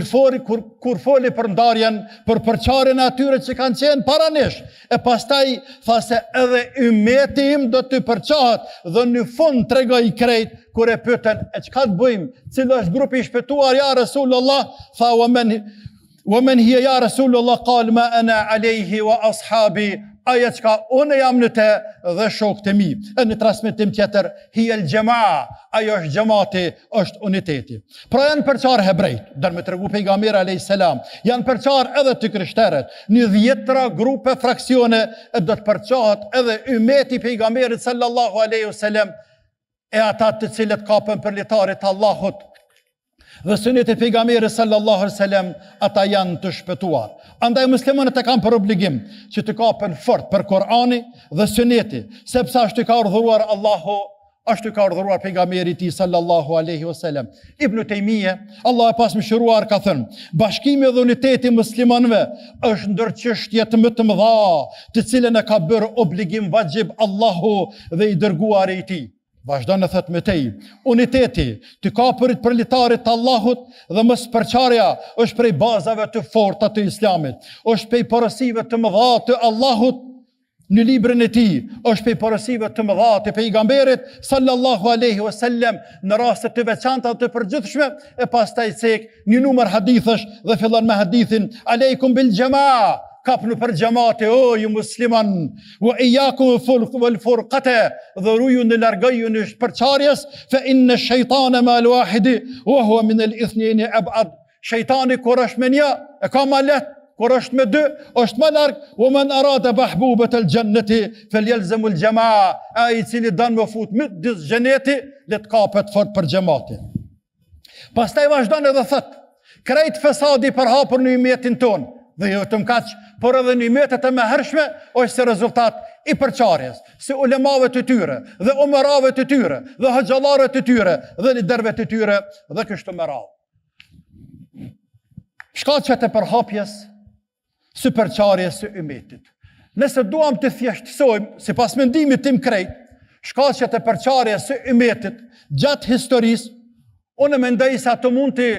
foli për ndarjen, për përçarjen e atyre që kanë qenë para nesh, e pastaj tha se edhe ummeti im do të përçahet dhe në fund tregoi krejt kur e pyeten e çka të bëjmë, cili është grupi i shpëtuar ja Rasulullah, tha wa man hiya ya Rasulullah, qal ma ana alayhi wa ashabi, aja çka unë jam në të dhe shokët e mi. E në transmetim tjetër, hiya al-jamaa, ajo është xhamati, është uniteti. Pra janë përçarë hebrejt, dërme tregu pejgamberi alayhis salam, janë përçarë edhe të krishterët, në 10 grupe fraksione e do të përçahet edhe ummeti pejgamberit sallallahu alaihi wasallam. e ata të cilët kapen për litarit Allahut dhe sunetit pejgamberit sallallahu alaihi wasallam, ata janë të shpëtuar. Andaj muslimanët e kanë për obligim që të kapen fort për Kur'ani dhe suneti, sepse ashtu ka urdhëruar Allahu, ashtu ka urdhëruar pejgamberi i tij sallallahu alaihi wasallam. Ibn Taymije, Allah e pasmëshiruar, ka thënë: bashkimi dhe uniteti i muslimanëve është ndër çështjet më të mëdha, të cilën e ka bërë obligim vajib Allahu dhe i dërguari i tij. Vazhdon e thot me tej, uniteti të kapurit për litarit të Allahut dhe mosparçarja është prej bazave të forta të Islamit, është prej porosive të mëdha të Allahut në librin e tij, është prej porosive të mëdha të pejgamberit sallallahu alaihi wasallam në raste të veçanta të përgjithshme, e pastaj cek një numër hadithësh dhe fillon me hadithin aleikum bil jamaa, kapnu për gjamate, o ju musliman, wa iyakum wal furqata, dhe ruju në largëju në përçarjes, fa inna shaytana ma al wahidi wa huwa min al ithnaini ab'ad. Shejtani kur është me një e ka më lehtë, kur është me dy është më larg. Wa man arada mahbubat al jannati falyalzam al jamaa, ai i cili don me fut me dis xheneti, le të kapet fort për xhamatin. Pastaj vazhdon edhe thot, krejt fesadi përhapur në umetin ton, dhe jo të mkaq, por edhe në umetet e mëhershme është si rezultat i përçarjes, si ulemave të tyre, dhe umerave të tyre, dhe hëxhallarëve të tyre, dhe liderëve të tyre, dhe kështu me radhë. Shkaqet e përhapjes së përçarjes së umetit. Nëse duam të thjeshtësojmë, sipas mendimit tim krejt, shkaqet e përçarjes së umetit gjatë historisë, unë mendoj se ato mund të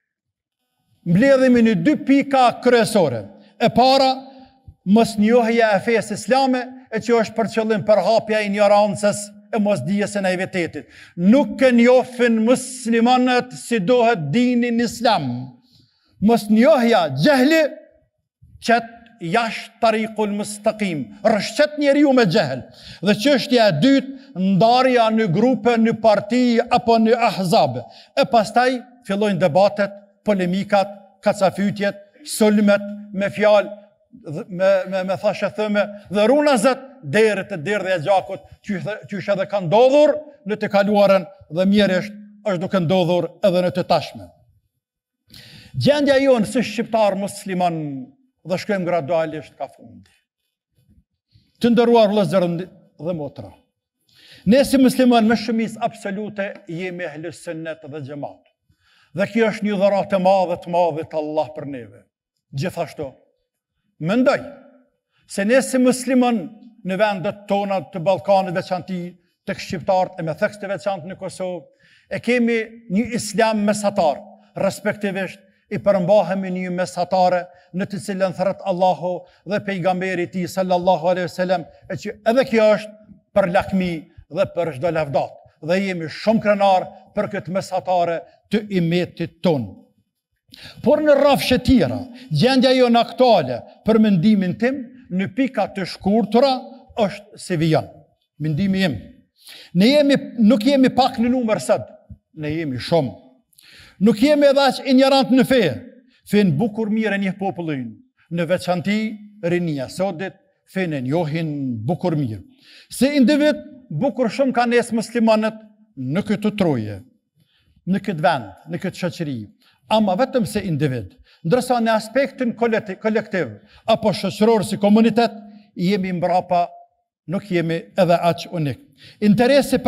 mbledhemi në dy pika kryesore. E para, mosnjohja e fesë islame, e që është për qëllim përhapja e ignorancës e mosdijes e naivitetit. Nuk e njohin muslimanët si dohet dinin islam. Mosnjohja gjehli qëtë jashtë tariqul mustaqim, rëshqet njeriu me gjehel. Dhe çështja e dytë, ndarja në grupe, në parti apo në ahzabe. E pastaj fillojnë debatet, polemikat, kacafytjet, sulmet, me fjalë, me thashe thëme, dhe runazet, deri të derdhja e gjakut, qysh edhe ka ndodhur në të kaluarën dhe mjerisht është duke ndodhur edhe në të tashme. Gjendja jonë si shqiptar musliman, dhe shkojmë gradualisht ka fundi. Të nderuar vëllezër dhe motra, ne si musliman me shumicë absolute jemi ehli sunnet dhe xhamat. Dhe kjo është një dhuratë e madhe të Allah për neve. Gjithashtu, mendoj se ne si musliman në vendet tona të Ballkanit, veçanti tek shqiptarët e me theks të veçantë në Kosovë, e kemi një islam mesatar, respektivisht i përmbahemi një mesatare në të cilën thret Allahu dhe pejgamberi i tij sallallahu alaihi wasallam, e që edhe kjo është për lakmi dhe për çdo lavdat. Dhe jemi shumë krenar për këtë mesatare të umetit ton. Por në rrafshe tjera, gjendja jonë aktuale për mendimin tim në pika të shkurtura është si vijon. Mendimi im. Nuk jemi pak në numër sot, ne jemi shumë. Nuk jemi edhe aq ignorant në fe. Fen bukur mirë një popullin, në veçanti rinia sotit, fen e njohin bukur mirë. Si individ, bukur shumë ka nes muslimanët në këtë troje, në këtë vend, në këtë shoqëri, ama vetëm se individ, ndërsa në aspektin kolektiv, apo shoqëror si komunitet, jemi mbrapa, nuk jemi edhe aq unik. Interesit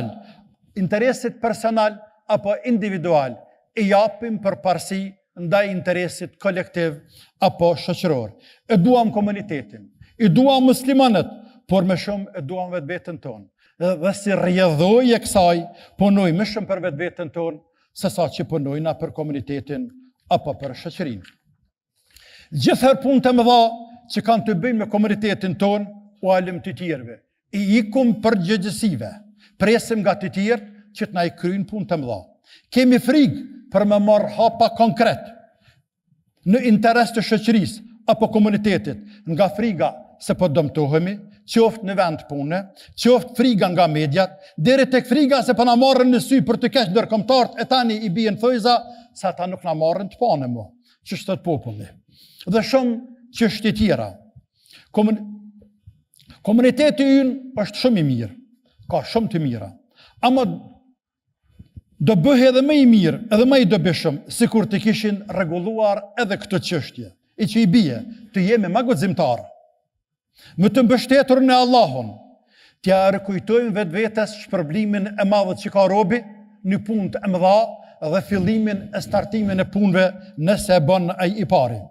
personal apo individual, i japim përparësi ndaj interesit kolektiv apo shoqëror. E duam komunitetin, i duam muslimanët, por më shumë e duam vetveten tonë. Dhe si rrjedhoj e kësaj, punoj më shumë për vetveten tonë, se sa që punojna për komunitetin apo për shoqërinë. Gjithër punë të mëdha që kanë të bëjnë me komunitetin tonë, u alëm të tjerëve. I ikum përgjegjësive, presim nga të tjerë që të na i kryjnë punë të mëdha. Kemi frikë për me marrë hapa konkret në interes të shoqërisë apo komunitetit, nga friga se po dëmtohemi, qoftë në vend pune, qoftë friga nga mediat, deri tek friga se po na marrën në sy për të keq ndërkombëtarët, e tani i bien thojza se ata nuk na marrën të panë mo, që shtot populli. Dhe shumë çështje tjera. Komuniteti ynë është shumë i mirë, ka shumë të mira. Ama do bëhe edhe më i mirë, edhe më i dobishëm, sikur të kishin rregulluar edhe këtë çështje, i që i bie të jemi më guximtarë, më të mbështetur në Allahun, t'ja rikujtojmë vetvetes shpërblimin e madh që ka robi në punë e mëdha dhe fillimin e startimin e punëve nëse e bën ai i pari.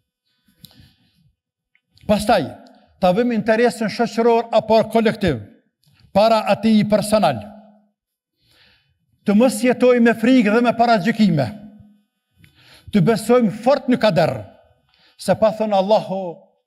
Pastaj, ta vëmë interesin shoqëror apo kolektiv para atij personal. Të mos jetojmë me frikë dhe me paragjykime. Të besojmë fort në kader, se pa thënë Allahu,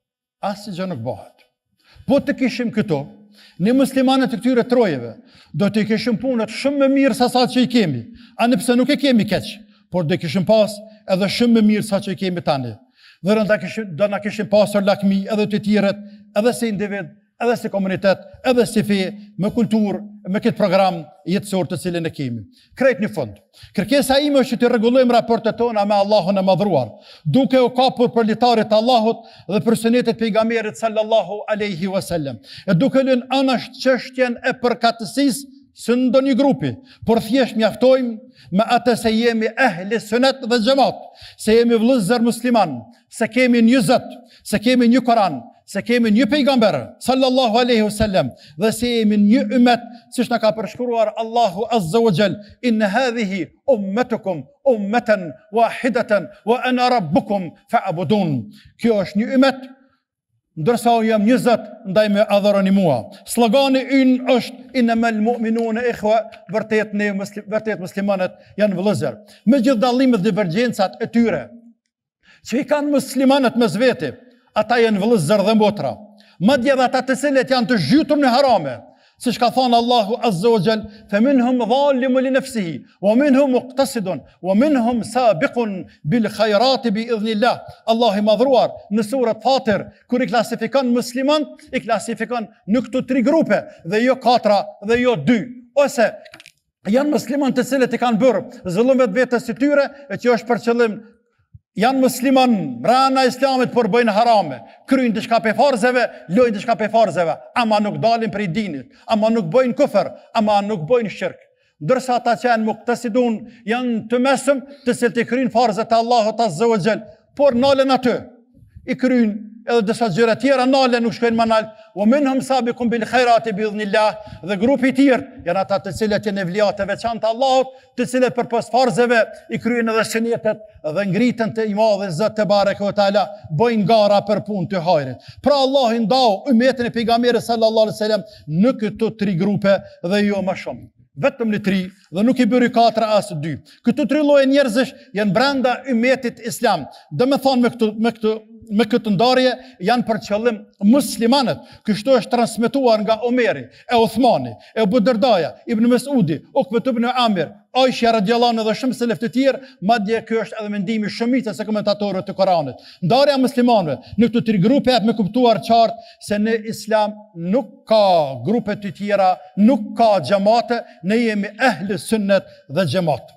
asgjë nuk bëhet. Po të kishim këto, ne muslimanët të këtyre trojeve, do të kishim punët shumë më mirë sa që i kemi, anëpse nuk e kemi keq, por do kishim pas edhe shumë më mirë sa që i kemi tani. Dhe do na kishim pasur lakmi edhe të tjerët, edhe si individ, edhe si komunitet, edhe si fe, me kulturë, me këtë program jetësor të cilin e kemi. Krejt një fund. Kërkesa ime është që të rregullojmë raportet tona me Allahun e madhruar, duke u kapur për litarit të Allahut dhe për sunetet pejgamberit sallallahu alaihi wasallam. E duke lënë anash çështjen e përkatësisë së ndonjë grupi, por thjesht mjaftojmë me atë se jemi ehli sunet dhe xhamat, se jemi vëllezër musliman, se kemi një Zot, se kemi një Koran, se kemi një pejgamber, sallallahu alaihi wasallam, dhe se jemi një ummet, siç na ka përshkruar Allahu azza wa jall, in hadhihi ummatukum ummatan wahidatan wa ana rabbukum fa'budun. Kjo është një ummet, ndërsa unë jam një Zot, ndaj me adhuroni mua. Slogani ynë është innamal mu'minuna ikhwa, vërtet muslimanët janë vëllezër. Me gjithë dallimet dhe divergjencat e tyre, që i kanë muslimanët mes vete, ata janë vëllezër dhe motra. Madje edhe ata të cilët janë të zhytur në harame, siç ka thënë Allahu azza wa jall, faminhum zalimun li nafsihi, wa minhum muqtasidun, wa minhum sabiqun bil khairat bi idhnillah. Allahu i madhruar në surat Fatir, kur i klasifikon muslimanët, i klasifikon në këto 3 grupe, dhe jo 4 dhe jo 2, ose janë muslimanë të cilët i kanë bërë zullum vetes së tyre, e që është për qëllim janë musliman brenda islamit, por bëjnë harame, kryjnë diçka pe farzeve, lojnë diçka pe farzeve, ama nuk dalin prej dinit, ama nuk bëjnë kufër, ama nuk bëjnë shirk. Ndërsa ata që janë muqtasidun, janë të mesëm, të cilët i kryjnë farzet e Allahut azza wa jall, por nalen aty, i kryjnë edhe disa gjëra tjera nalen, nuk shkojnë më nalt. Wa minhum sabiqun bil khairati bi idhnillah, dhe grupi i tjerë janë ata të cilët janë evliya të veçantë të Allahut, të cilët përpas farzeve i kryejnë edhe sunetet dhe ngritën të i madh Zot te bareke ve taala, bëjnë gara për punë të hajrit. Pra Allah i ndau ummetin e pejgamberit sallallahu alaihi wasallam në këto 3 grupe dhe jo më shumë. Vetëm në 3 dhe nuk i bëri 4 as 2. Këto 3 lloje njerëzish janë brenda ummetit islam. Do të thonë me këtë ndarje janë për qëllim muslimanët. Kështu është transmetuar nga Omeri, e Uthmani, e Abu Dardaja, Ibn Mesudi, Ukbet ibn Amir, Aisha radhiyallahu anha dhe shumë selef të tjerë, madje ky është edhe mendimi shumicës së komentatorëve të Koranit. Ndarja e muslimanëve në këto 3 grupe janë me kuptuar qartë se në Islam nuk ka grupe të tjera, nuk ka xhamate, ne jemi ehli sunnet dhe xhamat.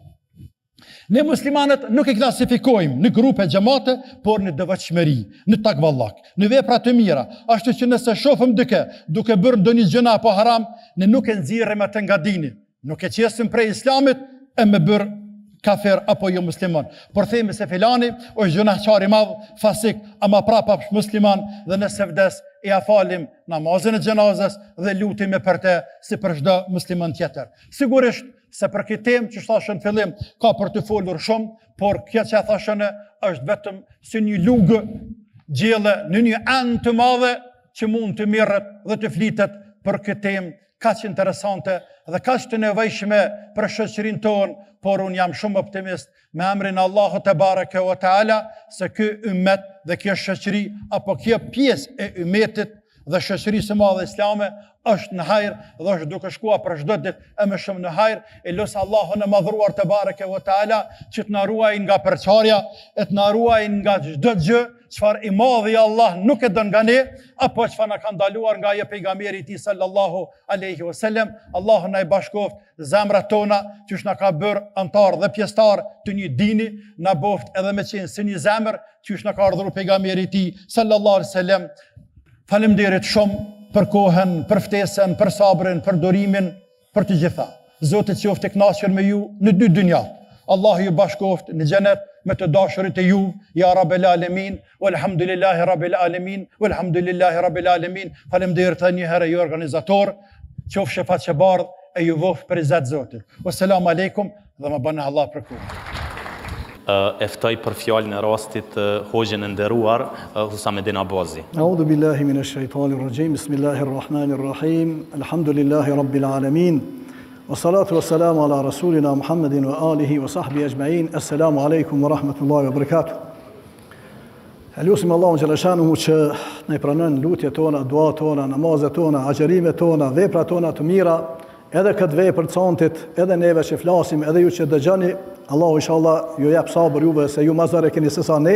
Ne muslimanët nuk i klasifikojmë në grupe xhamate, por në devotshmëri, në takvallak, në vepra të mira. Ashtu që nëse shohim duke bërë ndonjë gjë apo haram, ne nuk e nxjerrim atë nga dini, nuk e qesim prej islamit e me bërë kafir apo jo musliman. Por themi se filani është gjunaqtar i madh, fasik, ama prapa musliman, dhe nëse vdes e afalim namazin e xhenazës dhe lutim për të si për çdo musliman tjetër. Sigurisht se për këtë temë që thashën fillim ka për të folur shumë, por kjo që thashën është vetëm si një lugë gjelle në një anë të madhe që mund të mirret dhe të flitet për këtë temë kaq interesante dhe kaq të nevojshme për shoqërinë tonë, por unë jam shumë optimist me emrin Allahu te bareke ve taala se ky ummet dhe kjo shoqëri apo kjo pjesë e ummetit dhe shoqërisë së madhe islame është në hajër dhe është duke shkuar për çdo ditë e më shumë në hajër. E lut Allahun e madhruar te bareke ve taala që të na ruaj nga përçarja, të na ruaj nga çdo gjë çfarë i madhi Allah nuk e don nga ne, apo çfarë na ka ndaluar nga ai pejgamberi i tij sallallahu alaihi wasallam. Allahu na i bashkoft zemrat tona, që na ka bërë antar dhe pjesëtar të një dini, na boft edhe me qenë si një zemër, që na ka ardhur pejgamberi i tij sallallahu alaihi wasallam. Faleminderit shumë për kohën, për ftesën, për sabrin, për durimin, për të gjitha. Zotit qoftë i kënaqur me ju në dy dynjat. Allahu ju bashkoft në xhenet me të dashurit e ju, ja Rabbel Alamin, walhamdulillahi Rabbil Alamin, walhamdulillahi Rabbil Alamin. Faleminderit edhe një herë ju organizator, qof shefat që bardh e ju vof për izzat Zotit. Wassalamu alaikum dhe më bënë Allah për kohë. Eftoj për fjallën e rastit hoxhën e nderuar Husamedin Abazi. A'udhu billahi minash shaitanir rajim. Bismillahirrahmanir rahim. Alhamdulillahi rabbil alamin. Wassalatu wassalamu ala rasulina Muhammedin wa alihi wa sahbihi ajma'in. Assalamu alaikum wa rahmatullahi wa barakatuh. Elusim Allahun xhaleshanuhu që ne pranon lutjet tona, duat tona, namazet tona, agjerimet tona, veprat tona të mira, edhe këtë vepër të sontit, edhe neve që flasim, edhe ju që dëgjoni. Allahu inshallah ju jap sabër juve se ju mazare keni sesa ne.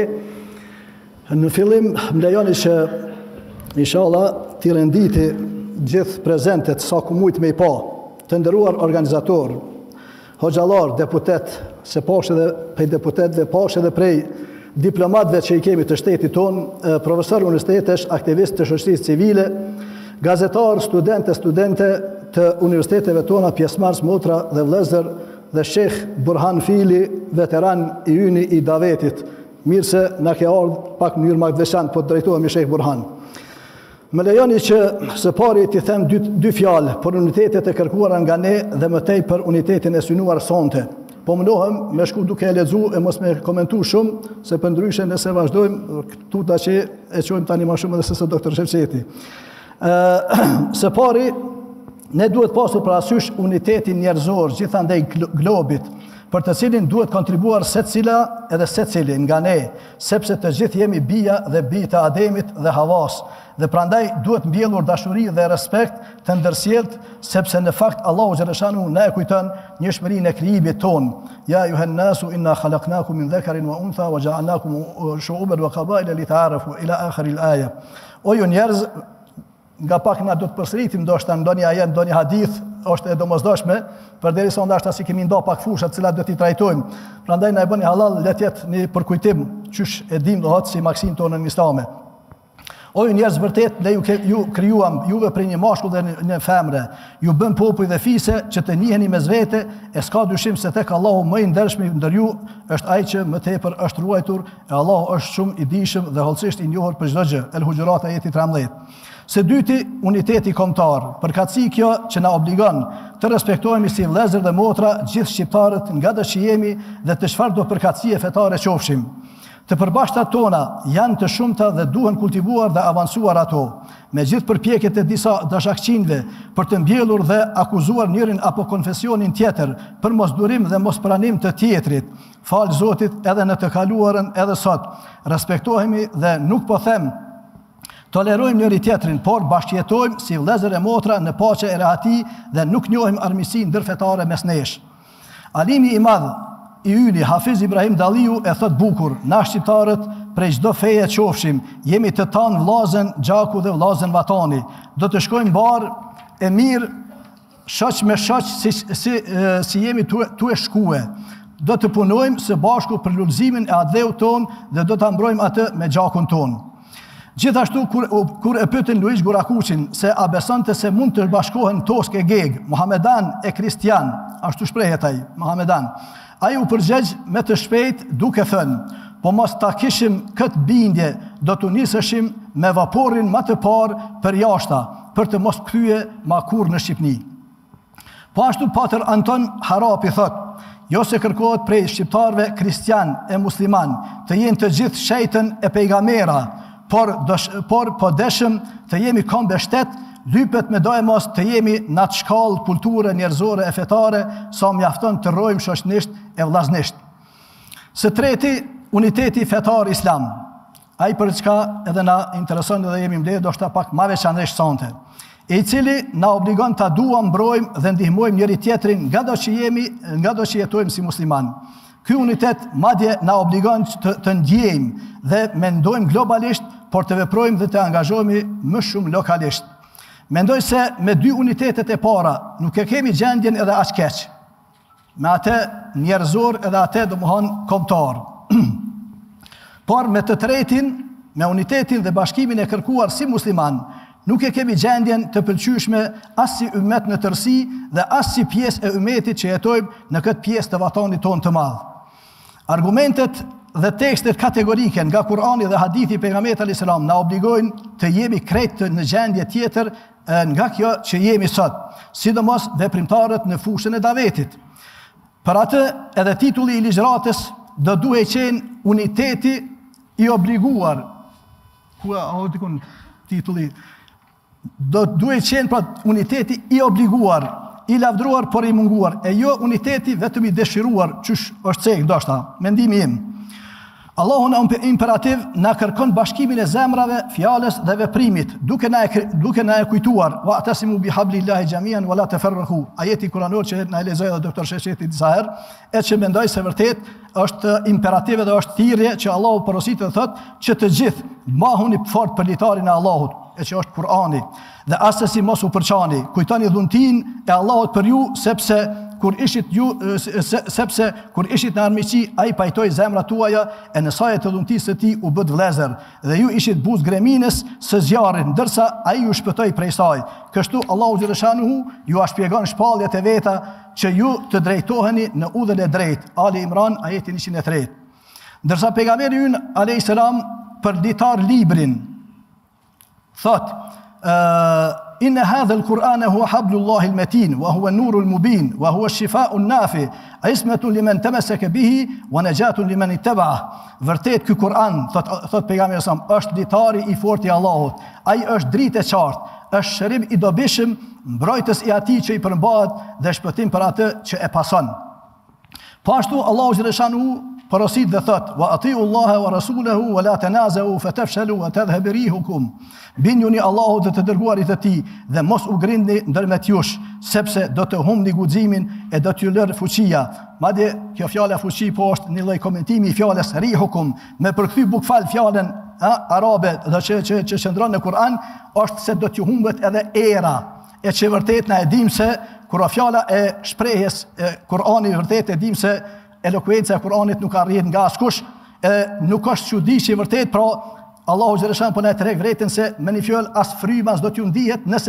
Në fillim më lejoni që inshallah t'i renditi gjithë prezentet sa ku mujt me i pa, të nderuar organizator, hoxhallar, deputet, se pash edhe prej deputetëve, pash edhe prej diplomatëve që i kemi të shtetit ton, profesor universitetesh, aktivist të shoqërisë civile, gazetar, studente të universiteteve tona, pjesëmarrës motra dhe vëllezër, dhe Shekh Burhan Fili, veteran i yni i davetit. Mirë se na ke ardhur pak në mënyrë më të veçantë, po drejtohemi Shekh Burhan. Më lejoni që së pari t'i them dy fjalë për unitetet e kërkuara nga ne dhe më tej për unitetin e synuar sonte. Po mundohem me shku duke e lexuar e mos me komentu shumë, se për ndryshe nëse vazhdojmë, tuta që e qojmë tani më shumë edhe se doktor Shevçeti. Së pari, ne duhet pasur parasysh unitetin njerëzor gjithandej globit, për të cilin duhet kontribuar secila edhe secili nga ne, sepse të gjithë jemi bija dhe bijë të Ademit dhe Havas, dhe prandaj duhet mbjellur dashuri dhe respekt të ndërsjellët, sepse në fakt Allahu xhaleshanu na e kujton njëshmërinë e krijimit ton. Ja ayuhan nasu inna khalaqnakum min dhakarin wa untha wa ja'alnakum shu'uban wa qaba'ila lita'arafu ila akhir al-aya. O ju njerëz, nga pak na do të përsëritim ndoshta ndonjë ajet, ndonjë hadith, është e domosdoshme, përderisa ndoshta si kemi ndo pak fusha të cilat do t'i trajtojmë. Prandaj na e bëni halal le të jetë një përkujtim, qysh e dim dohet si maksim tonë në islame. O ju njerëz vërtet, ne ju krijuam juve për një mashkull dhe një femre. Ju bën popull dhe fise që të njiheni mes vete, e s'ka dyshim se tek Allahu më i ndershmi ndër ju është ai që më tepër është ruajtur, e Allahu është shumë i dijshëm dhe hollësisht i njohur për çdo gjë. El Hujurat ajeti 13. Së dyti, uniteti kombëtar, përkatësi kjo që na obligon të respektohemi si vëllezër dhe motra gjithë shqiptarët nga do që jemi dhe të çfarë do përkatësie fetare qofshim. Të përbashkëtat tona janë të shumta dhe duhen kultivuar dhe avancuar ato, me gjithë përpjekjet e disa dashakçinëve për të mbjellur dhe akuzuar njërin apo konfesionin tjetër për mosdurim dhe mospranim të tjetrit. Fal Zotit edhe në të kaluarën edhe sot. Respektohemi dhe nuk po them tolerojmë njëri tjetrin, por bashkëjetojmë si vëllezër e motra në paqe e rehati dhe nuk njohim armiqsi ndërfetare mes nesh. Alimi i madh i yni Hafiz Ibrahim Dalliu e thot bukur, na shqiptarët prej çdo feje qofshim, jemi të tanë vllazën gjaku dhe vllazën vatani. Do të shkojmë bar e mirë, shoq me shoq si jemi tu e shkue. Do të punojmë së bashku për lullëzimin e atdheut ton dhe do ta mbrojmë atë me gjakun ton. Gjithashtu, kur e pyetën Luish Gurakuqin se a besonte se mund të bashkohen Tosk e Geg, Muhamedan e Kristian, ashtu shprehet ai, Muhamedan, ai u përgjegj me të shpejt duke thënë, po mos ta kishim këtë bindje, do të niseshim me vaporin më të parë për jashta, për të mos kthye ma kur në Shqipni. Po ashtu Patër Anton Harapi thot, jo se kërkohet prej shqiptarve kristian e musliman, të jenë të gjithë shejtën e pejgambera, por po deshëm të jemi kombe shtet, lypet me dojë mos të jemi në atë shkallë kulture njerëzore e fetare, sa mjafton të rrojmë shoqnisht e vllaznisht. Së treti, uniteti fetar islam. Ai për çka edhe na intereson dhe jemi mbledhur ndoshta pak më veçanërisht sonte, i cili na obligon ta duam, mbrojmë dhe ndihmojmë njëri tjetrin nga do që jetojmë si musliman. Ky unitet madje na obligon të ndjejmë dhe mendojmë globalisht, por të veprojmë dhe të angazhohemi më shumë lokalisht. Mendoj se me dy unitetet e para nuk e kemi gjendjen edhe aq keq. Me atë njerëzor edhe atë domthon kombëtar. Por me të tretin, me unitetin dhe bashkimin e kërkuar si musliman, nuk e kemi gjendjen të pëlqyeshme as si ummet në tërësi dhe as si pjesë e ummetit që jetojmë në këtë pjesë të vatanit tonë të madh. Argumentet dhe tekstet kategorike nga Kurani dhe hadithi pejgamberit alayhis salam na obligojnë të jemi krejt në gjendje tjetër nga kjo që jemi sot, sidomos veprimtarët në fushën e davetit. Për atë edhe titulli i ligjëratës do duhej qenë uniteti i obliguar. Titulli do duhej qenë pra uniteti i obliguar, i lavdruar por i munguar, e jo uniteti vetëm i dëshiruar, çysh është cek ndoshta, mendimi im. Allahu në imperativ na kërkon bashkimin e zemrave, fjalës dhe veprimit, duke na e kujtuar wa'tasimu bihablillahi jamian wala tafarraqu. Ajeti kuranor që na e lexoi edhe doktor Shesheti disa herë, e që mendoj se vërtet është imperativ dhe është thirrje që Allahu porositë dhe thotë që të gjithë mbahuni fort për litarin e Allahut, e që është Kurani, dhe asesi mos u përçani. Kujtoni dhuntinë e Allahut për ju, sepse kur ishit në armiqsi, ai pajtoi zemrat tuaja e në sajet të dhuntisë së tij u bët vëllezër, dhe ju ishit buzë greminës së zjarrit, ndërsa ai ju shpëtoi prej saj. Kështu Allahu xhaleshanuhu ju a shpjegon shpalljet e veta që ju të drejtoheni në udhën e drejtë. Ali Imran ajeti 103. Ndërsa pejgamberi ynë alayhis salam për ditar librin thot إن هذا القرآن هو حبل الله المتين وهو النور المبين وهو الشفاء النافع عصمة لمن تمسك به ونجاة لمن اتبعه. Vërtet ky Kur'an, thot pejgamberi sa, është ditari i fortë i Allahut. Ai është dritë e qartë, është shërim i dobishëm, mbrojtës i atij që i përmbahet dhe shpëtim për atë që e pason. Po ashtu Allahu xhaleshanuhu porosit dhe thot: "Wa atiu Allaha wa rasulahu wa la tanazahu fatafshalu wa tadhhab rihukum." Binjuni Allahut dhe të dërguarit e tij dhe mos u grindni ndërmjet jush, sepse do të humbni guximin e do t'ju lër fuqia. Madje kjo fjala fuqi po është një lloj komentimi i fjalës rihukum, me përkthy bukfal fjalën arabe dhe që qëndron në Kur'an, është se do t'ju humbet edhe era, e që vërtet na e dim se kur fjala e shprehjes e Kur'anit vërtet e dim se elokuenca e Kur'anit nuk arrin nga askush, nuk është çudi që vërtet pra Allahu xhaleshan po na treg vërtetën se me një fjalë as fryma s'do t'ju ndihet nëse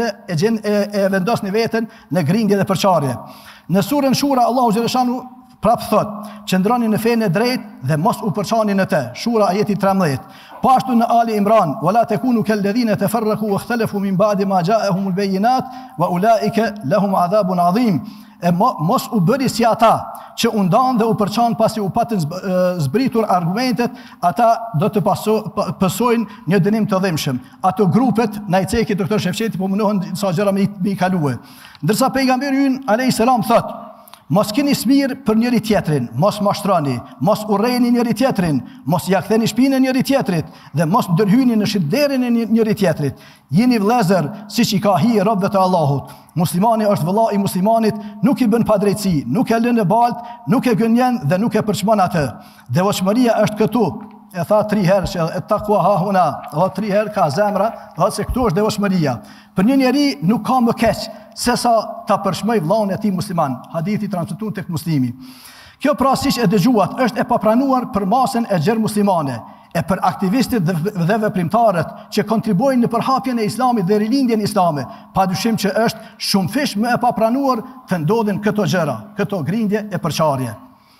e vendosni veten në grindje dhe përçarje. Në surën Shura Allahu xhaleshanu prap thot: "Qëndroni në fenë e drejtë dhe mos u përçani në të." Shura ajeti 13. Po ashtu në Ali Imran: "Wala takunu kalladhina tafarraqu wa ikhtalafu min ba'di ma ja'ahumul bayyinat wa ulaika lahum 'adhabun 'adhim." E mos u bëri si ata që u ndan dhe u përçan pasi u patën zbritur argumentet, ata do të pësojnë një dënim të dhimbshëm. Ato grupet, na i ceki doktor Shefçeti, po mundohen sa gjëra me i kalue. Ndërsa pejgamberi ynë alayhis salam thot: "Mos keni smir për njëri tjetrin, mos mashtroni, mos urrejni njëri tjetrin, mos ja ktheni shpinën njëri tjetrit dhe mos ndërhyni në shitderën e njëri tjetrit. Jeni vëllezër siç i ka hije robëve të Allahut. Muslimani është vëlla i muslimanit, nuk i bën padrejtësi, nuk e lën e balt, nuk e gënjen dhe nuk e përçmon atë. Devotshmëria është këtu." E tha 3 herë që e takua ha huna, dhe 3 herë ka zemra, dhe se këtu është devotshmëria. Për një njeri nuk ka më keq se sa ta përshmoj vllaun e tij musliman. Hadithi transmetuar tek Muslimi. Kjo pra siç e dëgjuat është e papranuar për masën e gjerë muslimane, e për aktivistët dhe veprimtarët që kontribuojnë në përhapjen e islamit dhe rilindjen islame, padyshim që është shumë fish më e papranuar të ndodhin këto gjëra, këto grindje e përçarje.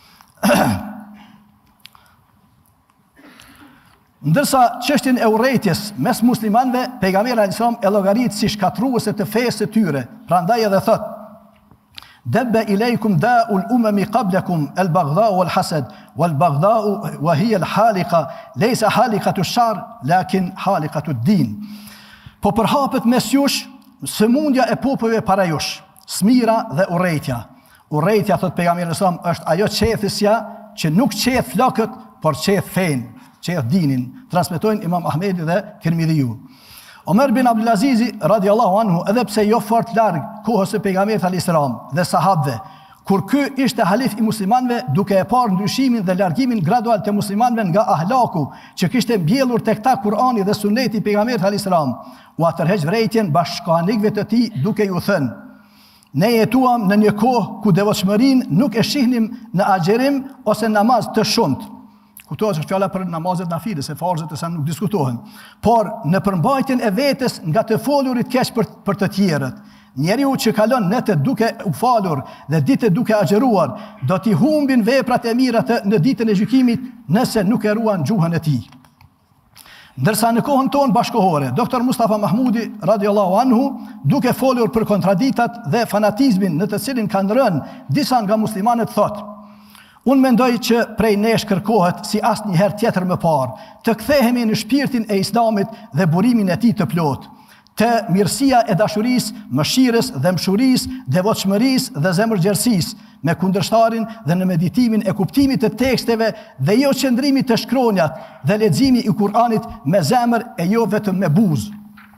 Ndërsa çështjen e urrëties mes muslimanëve, pejgamberi alayhis salam e llogarit si shkatruese të fesë së tyre. Prandaj edhe thot: "Dabba ilaykum da'ul umami qablakum al-baghdha wal-hasad wal-baghdha wa hiya al-haliqa laysa haliqatu ash-shar lakin haliqatu ad-din." Po përhapet mes jush sëmundja e popujve para jush, smira dhe urrëtia. Urrëtia, thot pejgamberi alayhis salam, është ajo qethësja që nuk qeth flokët, por qeth fen, qeth dinin. Transmetojnë Imam Ahmedi dhe Tirmidhiu. Omer bin Abdulazizi radiallahu anhu, edhe pse jo fort larg kohës së pejgamberit alayhis salam dhe sahabëve, kur ky ishte halif i muslimanëve, duke e parë ndryshimin dhe largimin gradual të muslimanëve nga ahlaku që kishte mbjellur tek ta Kur'ani dhe Suneti i pejgamberit alayhis salam, u atërheq vrejtjen bashkëkohanikëve të tij duke ju thënë: "Ne jetuam në një kohë ku devotshmërinë nuk e shihnim në agjerim ose namaz të shumt, Kuptohet është fjala për namazet nafile, se farzet e sa nuk diskutohen. Por në përmbajtjen e vetes nga të folurit keq për të tjerët. Njeriu që kalon netët duke u falur dhe ditët duke agjeruar, do t'i humbin veprat e mira në ditën e gjykimit nëse nuk e ruan gjuhën e tij. Ndërsa në kohën tonë bashkohore, Dr. Mustafa Mahmudi, radiallahu anhu, duke folur për kontraditat dhe fanatizmin në të cilin kanë rënë disa nga muslimanët thotë: unë mendoj që prej nesh kërkohet si asnjëherë tjetër më parë, të kthehemi në shpirtin e Islamit dhe burimin e tij të plotë, të mirësia e dashurisë, mëshirës dhe mshurisë, devotshmërisë dhe zemërgjerësisë, me kundërshtarin dhe në meditimin e kuptimit të teksteve dhe jo qëndrimit të shkronjat dhe leximi i Kur'anit me zemër e jo vetëm me buzë.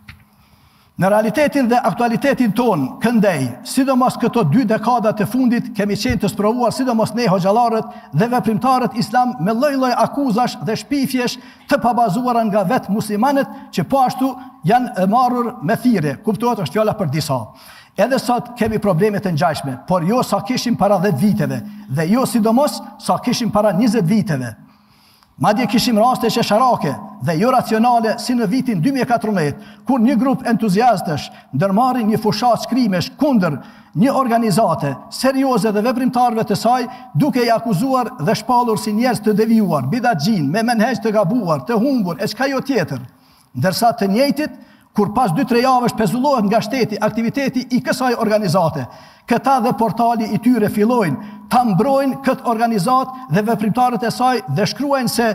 Në realitetin dhe aktualitetin ton, këndej, sidomos këto 2 dekada të fundit, kemi qenë të sprovuar sidomos ne hoxhallarët dhe veprimtarët islam me lloj-lloj akuzash dhe shpifjesh të pabazuara nga vetë muslimanët që po ashtu janë marrur me thirrje. Kuptohet, është fjala për disa. Edhe sot kemi probleme të ngjashme, por jo sa kishim para 10 viteve dhe jo sidomos sa kishim para 20 viteve. Madje kishim raste shesharake dhe jo racionale si në vitin 2014, kur një grup entuziastësh ndërmarrin një fushat shkrimesh kundër një organizate serioze dhe veprimtarëve të saj, duke i akuzuar dhe shpallur si njerëz të devijuar, bidatxhin, me menhej të gabuar, të humbur e çka jo tjetër. Ndërsa të njëjtit, kur pas 2-3 javësh pezullohet nga shteti aktiviteti i kësaj organizate, këta dhe portali i tyre fillojnë ta mbrojnë këtë organizat dhe veprimtarët e saj dhe shkruajnë se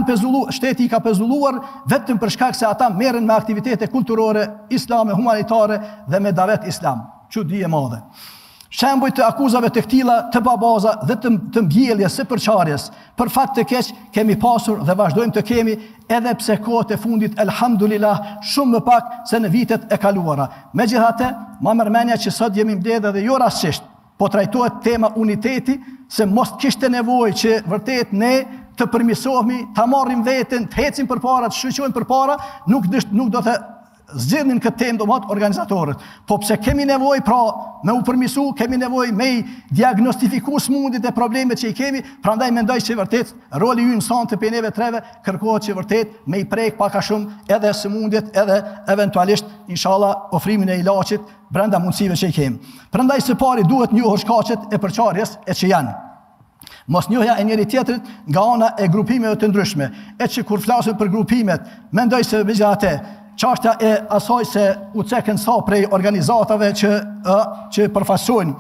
shteti i ka pezulluar vetëm për shkak se ata merren me aktivitete kulturore, islame, humanitare dhe me davet islam. Çudi e madhe. Shembuj të akuzave të këtilla të babaza dhe të mbjelljes së përçarjes për fat të keq kemi pasur dhe vazhdojmë të kemi, edhe pse kohët e fundit elhamdulillah shumë më pak se në vitet e kaluara. Megjithatë, ma mërmenja që sot jemi mbledhur dhe jo rastësisht, po trajtohet tema uniteti, se mos kishte nevojë që vërtet ne të përmirësohemi, ta marrim veten, të ecim përpara, të shqyrtojmë përpara, nuk do të zgjidhnin këtë temë domat organizatorët. Po pse kemi nevojë pra me u përmirësu, kemi nevojë me diagnostifiku smundit e problemet që i kemi, prandaj mendoj që vërtet roli ynë son të peneve treve kërkohet që vërtet me i prek pak a shumë edhe smundjet edhe eventualisht inshallah ofrimin e ilaçit brenda mundësive që i kemi. Prandaj së pari duhet njohur shkaqet e përçarjes e që janë. Mos njohja e njëri tjetrit nga ana e grupimeve të ndryshme, e që kur flasim për grupimet, mendoj se megjithatë çështja e asaj se u cekën sa prej organizatave që përfaqësojnë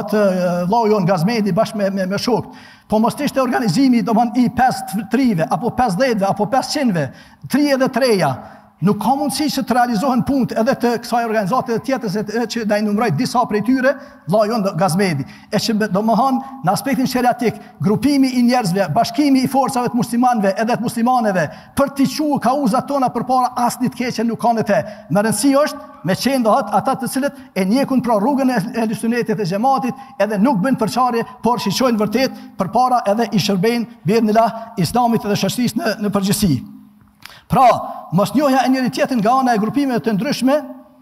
vllau jon Gazmedi bashkë me shokët. Po mos ishte organizimi domthon i 5 trive apo 50 apo 500-ve, 33-ja. Nuk ka mundësi që të realizohen punët edhe të kësaj organizate dhe tjetër që da i numroj disa prej tyre, vllai jon Gazmedi. E që domthon në aspektin sheriatik, grupimi i njerëzve, bashkimi i forcave të muslimanëve edhe të muslimaneve për t'i quajtur kauzat tona përpara asnjë të keqe nuk kanë të. Më rëndësi është me qenë ata të cilët e njekun pra rrugën e Sunetit e xhamatit edhe nuk bën përçarje, por shiqojnë vërtet përpara edhe i shërbejnë biidhnillah Islamit dhe shoqërisë në përgjithësi. Pra, mos njohja e njëri tjetrin nga ana e grupimeve të ndryshme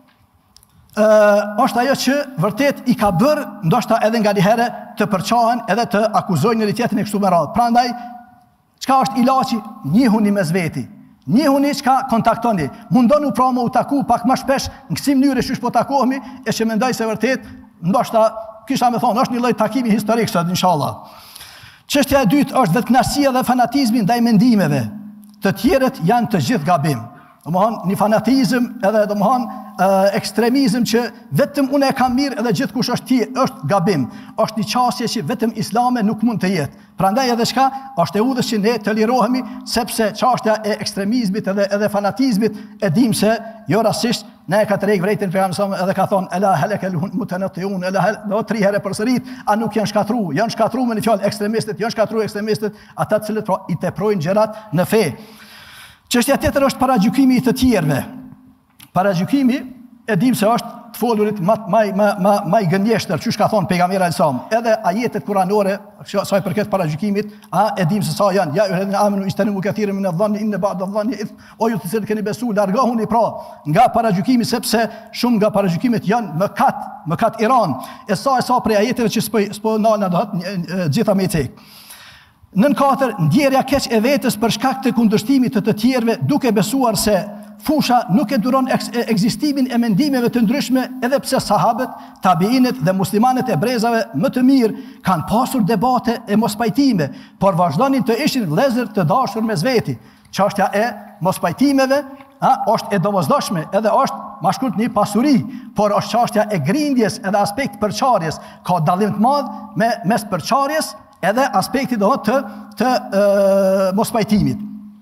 është ajo që vërtet i ka bërë ndoshta edhe nga njëherë të përçahen edhe të akuzojnë njëri tjetrin e kështu me radhë. Prandaj, çka është ilaçi? Njihuni mes veti. Njihuni çka kontaktoni. Mundonu pra më u taku pak më shpesh në kësi mënyrë që po takohemi, e që mendoj se vërtet ndoshta kisha më thonë është një lloj takimi historik sot inshallah. Çështja e dytë është vetëkënaqësia dhe fanatizmi ndaj mendimeve. Të tjerët janë të gjithë gabim. Domthon një fanatizëm edhe domthon ekstremizëm që vetëm unë e kam mirë edhe gjithkush është gabim. Është një çështje që vetëm Islami nuk mund të jetë. Prandaj edhe çka është e udhës që ne të lirohemi, sepse çështja e ekstremizmit edhe fanatizmit e dim se jo rastësisht ne ka të rejë vrejtin pejgamberi edhe ka thonë ela helekel mutanattiun ela do 3 herë përsërit, a nuk janë shkatruar me një fjalë ekstremistët, janë shkatruar ekstremistët, ata të cilët i teprojnë gjërat në fe. Çështja tjetër është paragjykimi i të tjerëve. Paragjykimi e dim se është të folurit më i gënjeshtër, çu ka thonë pejgamberi alajhissalam. Edhe ajetet kuranore sa i përket paragjykimit, e dim se sa janë. Ja yuhallazina amanu istanibu kathiran min adh-dhanni inna ba'da adh-dhanni ithm. O ju të cilët keni besuar, largohuni pra nga paragjykimi sepse shumë nga paragjykimet janë mëkat Iran. E sa prej ajeteve që s'po ndalna do të gjitha me cek. Nën 4, ndjerja keq e vetës për shkak të kundërshtimit të tjerëve, duke besuar se fusha nuk e duron ekzistimin e mendimeve të ndryshme, edhe pse sahabët, tabiinët dhe muslimanët e brezave më të mirë kanë pasur debate e mospajtime, por vazhdonin të ishin vëllezër të dashur mes veti. Çështja e mospajtimeve është e domosdoshme, edhe është ma shkurt një pasuri, por është çështja e grindjes edhe aspekt përçarjes. Ka dallim të madh mes përçarjes edhe aspekti të mospajtimit.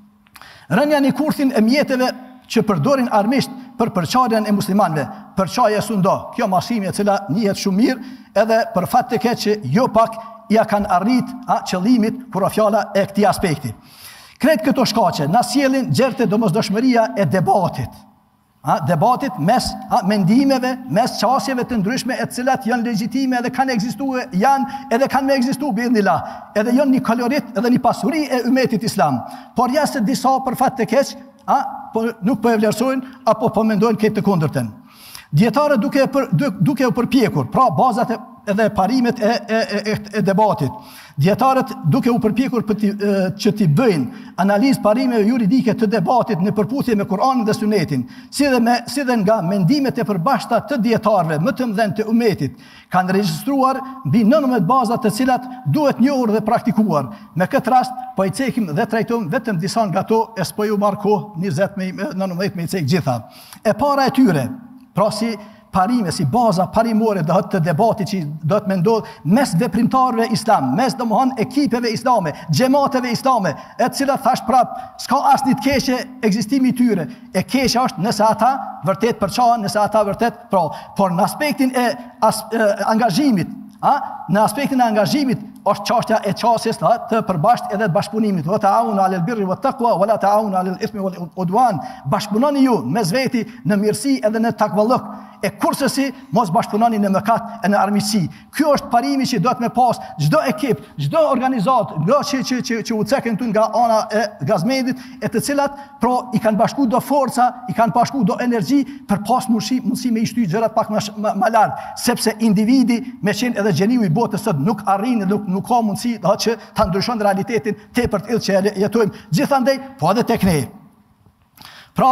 Rënja në kurthin e mjeteve që përdorin armisht për përçarjen e muslimanëve. Përçarja sundo, kjo masimi e cila njihet shumë mirë, edhe për fat të keq që jo pak ja kanë arrit qëllimit kur fjala e këtij aspekti. Kretë këto shkaqe na sjellin gjerte domosdoshmëria e debatit. Debatit mes mendimeve, mes qasjeve të ndryshme e cilat janë legjitime edhe kanë ekzistuar, edhe kanë me ekzistu biidhnillah, edhe janë një kalorit edhe një pasuri e ummetit islam. Por jashtë disa për fat të keq, nuk po e vlerësojnë apo po mendojnë këtë të kundërtën. Dietarët duke u përpjekur, pra bazat edhe parimet e debatit. Dietarët duke u përpjekur që t'i bëjnë analizë parimeve juridike të debatit në përputhje me Kur'anin dhe Sunetin, si dhe nga mendimet e përbashkëta të dietarëve më të mëdhenj të ummetit, kanë regjistruar mbi 19 baza të cilat duhet njohur dhe praktikuar. Me këtë rast po i cekim dhe trajtojmë vetëm disa nga ato, e s'po ju marr kohë 19 me i cek gjitha. E para e tyre, pra si parime, si baza parimore të debatit që do të mendodh mes veprimtarëve islam, mes domethënë ekipeve islame, xhamateve islame, e cilat thash prap, s'ka asnjë të keqe ekzistimi i tyre. E keqja është nëse ata vërtet përçohen, nëse ata vërtet por në aspektin e angazhimit, në aspektin e angazhimit është çështja e çështjes të përbashkët edhe të bashkëpunimit. Wa ta'awunu 'alal birri wat taqwa wa la ta'awunu 'alal ithmi wal udwan. Bashkëpunoni ju mes veti në mirësi edhe në takvallëk. E kursesi mos bashkëpunoni në mëkat e në armiqësi. Ky është parimi që do të me pas çdo ekip, çdo organizatë, që u cekën këtu nga ana e gazmedit, e të cilat i kanë bashku do forca, i kanë bashku do energji për pas mundësi me i shty gjërat pak më lart, sepse individi me qenë edhe gjeniu i botës sot nuk arrin, nuk ka mundësi që ta ndryshon realitetin tepër të që jetojmë gjithandej, po edhe tek ne. Pra,